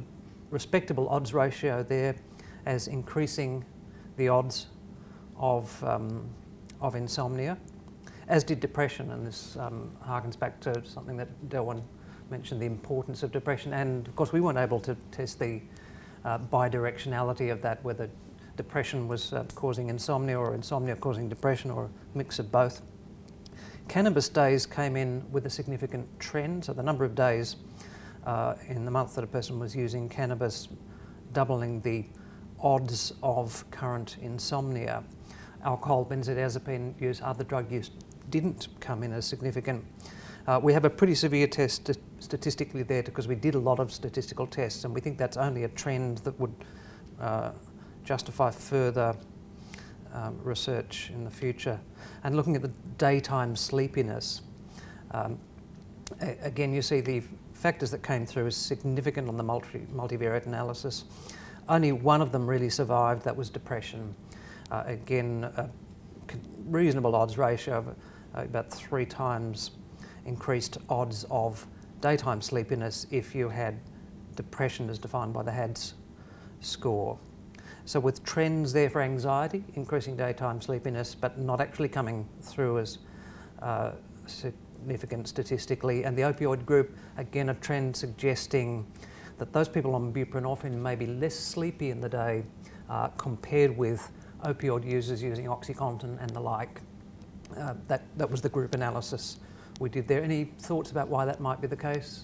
G: respectable odds ratio there as increasing the odds of, um, of insomnia, as did depression, and this um, harkens back to something that Delwyn mentioned, the importance of depression, and of course we weren't able to test the uh, bidirectionality of that, whether depression was uh, causing insomnia or insomnia causing depression or a mix of both. Cannabis days came in with a significant trend, so the number of days uh, in the month that a person was using cannabis doubling the odds of current insomnia. Alcohol, benzodiazepine use, other drug use didn't come in as significant. Uh, we have a pretty severe test st statistically there because we did a lot of statistical tests, and we think that's only a trend that would uh, justify further um, research in the future. And looking at the daytime sleepiness, um, again you see the factors that came through is significant on the multi multivariate analysis. Only one of them really survived, that was depression. Uh, again, a reasonable odds ratio of uh, about three times increased odds of daytime sleepiness if you had depression as defined by the H A D S score. So with trends there for anxiety, increasing daytime sleepiness, but not actually coming through as uh, significant statistically. And the opioid group, again, a trend suggesting that those people on buprenorphine may be less sleepy in the day uh, compared with opioid users using OxyContin and the like. Uh, that, that was the group analysis we did there. Any thoughts about why that might be the case?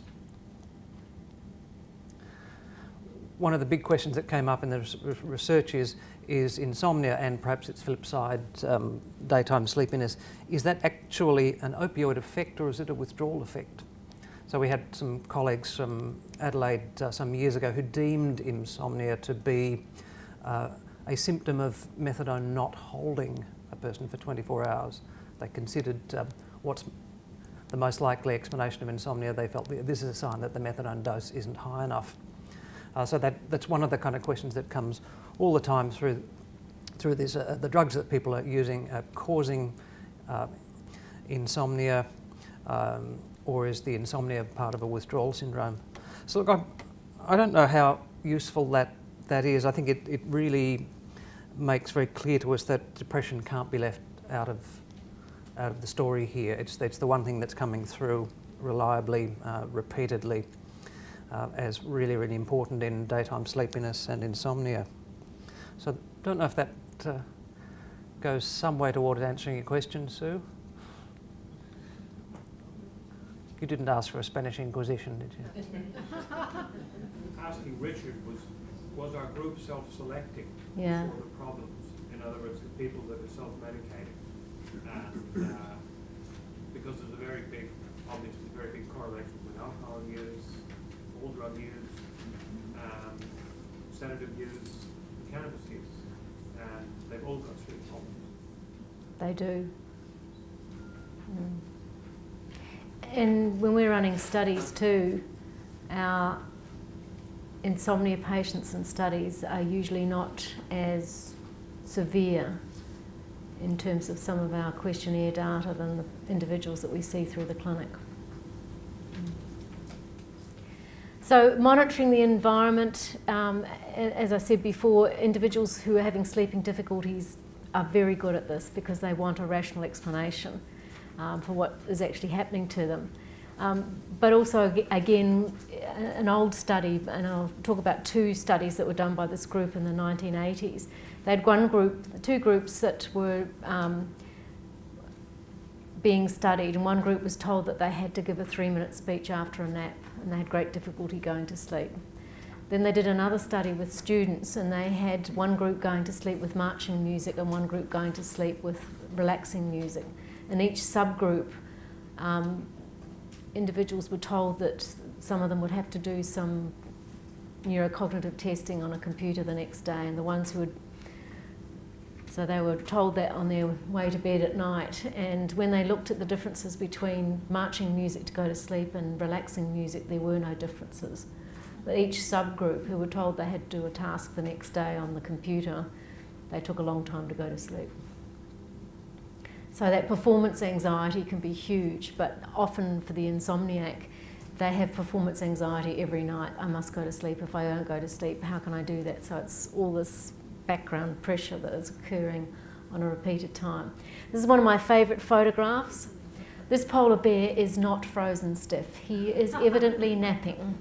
G: One of the big questions that came up in the research is, is insomnia and perhaps its flip side, um, daytime sleepiness. Is that actually an opioid effect or is it a withdrawal effect? So we had some colleagues from Adelaide uh, some years ago who deemed insomnia to be uh, a symptom of methadone not holding a person for twenty-four hours. They considered uh, what's the most likely explanation of insomnia. They felt this is a sign that the methadone dose isn't high enough. Uh, so that, that's one of the kind of questions that comes all the time through, through this. Uh, the drugs that people are using are causing uh, insomnia, um, or is the insomnia part of a withdrawal syndrome? So look, I, I don't know how useful that, that is. I think it, it really makes very clear to us that depression can't be left out of, out of the story here. It's, it's the one thing that's coming through reliably, uh, repeatedly, uh, as really, really important in daytime sleepiness and insomnia. So I don't know if that uh, goes some way towards answering your question, Sue. You didn't ask for a Spanish Inquisition, did you?
C: Asking Richard, was, was our group self-selecting
A: Yeah.
C: for the problems? In other words, the people that are self-medicating. And uh, because there's a very big, obviously very big correlation with alcohol use, all drug use, um, sedative use, cannabis use, and they've all got sleep problems.
A: They do. Mm. And when we're running studies too, our insomnia patients and studies are usually not as severe in terms of some of our questionnaire data than the individuals that we see through the clinic. So monitoring the environment, um, as I said before, individuals who are having sleeping difficulties are very good at this because they want a rational explanation um, for what is actually happening to them. Um, but also, again, an old study, and I'll talk about two studies that were done by this group in the nineteen eighties. They had one group, two groups that were um, being studied, and one group was told that they had to give a three-minute speech after a nap, and they had great difficulty going to sleep. Then they did another study with students, and they had one group going to sleep with marching music and one group going to sleep with relaxing music. And each subgroup, um, individuals were told that some of them would have to do some neurocognitive testing on a computer the next day, and the ones who would, so they were told that on their way to bed at night. And when they looked at the differences between marching music to go to sleep and relaxing music, there were no differences. But each subgroup who were told they had to do a task the next day on the computer, they took a long time to go to sleep. So that performance anxiety can be huge, but often for the insomniac, they have performance anxiety every night. I must go to sleep. If I don't go to sleep, how can I do that? So it's all this background pressure that is occurring on a repeated time. This is one of my favourite photographs. This polar bear is not frozen stiff. He is evidently napping.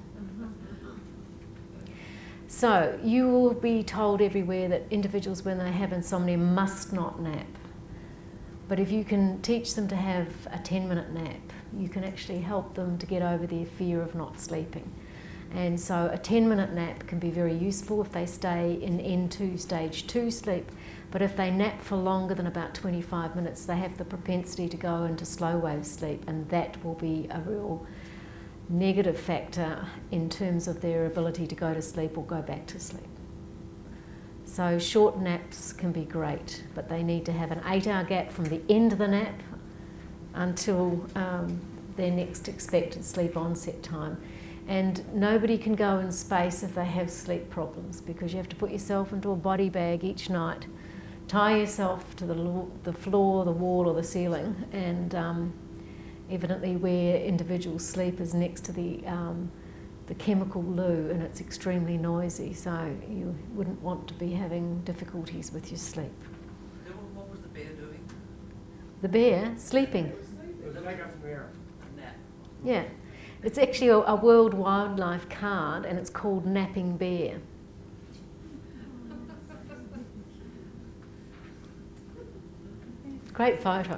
A: So you will be told everywhere that individuals, when they have insomnia, must not nap. But if you can teach them to have a ten minute nap, you can actually help them to get over their fear of not sleeping. And so a ten minute nap can be very useful if they stay in N two, stage two sleep. But if they nap for longer than about twenty-five minutes, they have the propensity to go into slow wave sleep, and that will be a real negative factor in terms of their ability to go to sleep or go back to sleep. So short naps can be great, but they need to have an eight hour gap from the end of the nap until um, their next expected sleep onset time. And nobody can go in space if they have sleep problems, because you have to put yourself into a body bag each night, tie yourself to the, the floor, the wall or the ceiling, and um, evidently where individuals sleep is next to the, um, the chemical loo, and it's extremely noisy, so you wouldn't want to be having difficulties with your sleep.
B: What was the bear doing?
A: The bear? Sleeping.
C: It was like up there.
B: A nap.
A: Yeah. It's actually a, a World Wildlife card, and it's called Napping Bear. Great photo.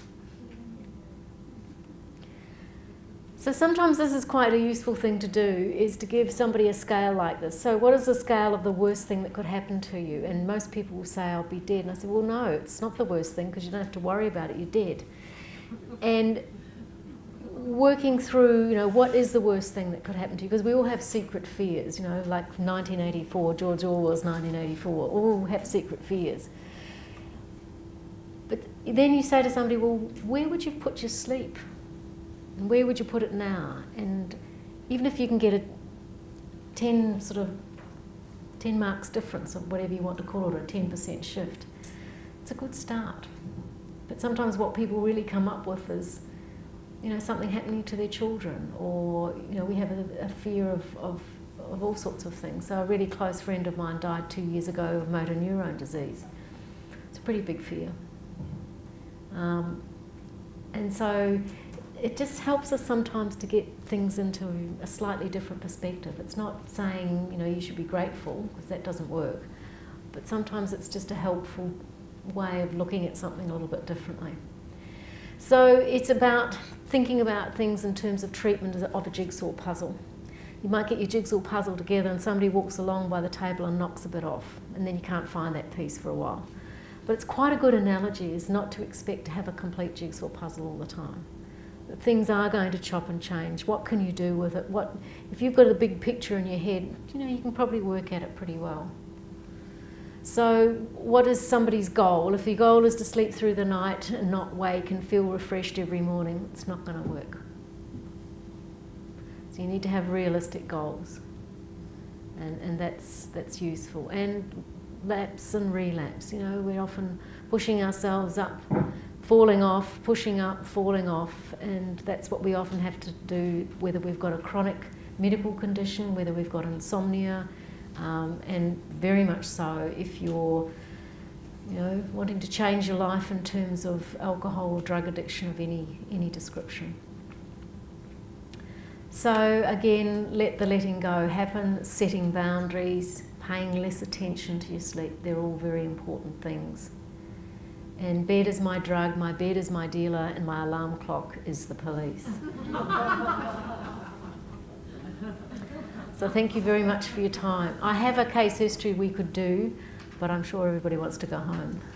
A: So sometimes this is quite a useful thing to do, is to give somebody a scale like this. So what is the scale of the worst thing that could happen to you? And most people will say, I'll be dead. And I say, well, no, it's not the worst thing, because you don't have to worry about it, you're dead. And working through, you know, what is the worst thing that could happen to you? Because we all have secret fears, you know, like nineteen eighty-four, George Orwell's nineteen eighty-four, all have secret fears. But then you say to somebody, well, where would you put your sleep? And where would you put it now? And even if you can get a ten sort of ten marks difference, or whatever you want to call it, or a ten percent shift, it's a good start. But sometimes what people really come up with is, you know, something happening to their children, or, you know, we have a, a fear of, of, of all sorts of things. So a really close friend of mine died two years ago of motor neurone disease. It's a pretty big fear. Um, and so it just helps us sometimes to get things into a slightly different perspective. It's not saying, you know, you should be grateful, because that doesn't work. But sometimes it's just a helpful way of looking at something a little bit differently. So it's about thinking about things in terms of treatment of a jigsaw puzzle. You might get your jigsaw puzzle together and somebody walks along by the table and knocks a bit off, and then you can't find that piece for a while. But it's quite a good analogy, is not to expect to have a complete jigsaw puzzle all the time. That things are going to chop and change. What can you do with it? What, if you've got a big picture in your head, you know, you can probably work at it pretty well. So what is somebody's goal? If your goal is to sleep through the night and not wake and feel refreshed every morning, it's not going to work. So you need to have realistic goals, and, and that's, that's useful. And lapse and relapse, you know, we're often pushing ourselves up, falling off, pushing up, falling off, and that's what we often have to do, whether we've got a chronic medical condition, whether we've got insomnia, Um, and very much so if you're, you know, wanting to change your life in terms of alcohol or drug addiction of any, any description. So again, let the letting go happen, setting boundaries, paying less attention to your sleep. They're all very important things. And bed is my drug, my bed is my dealer, and my alarm clock is the police. So thank you very much for your time. I have a case history we could do, but I'm sure everybody wants to go home.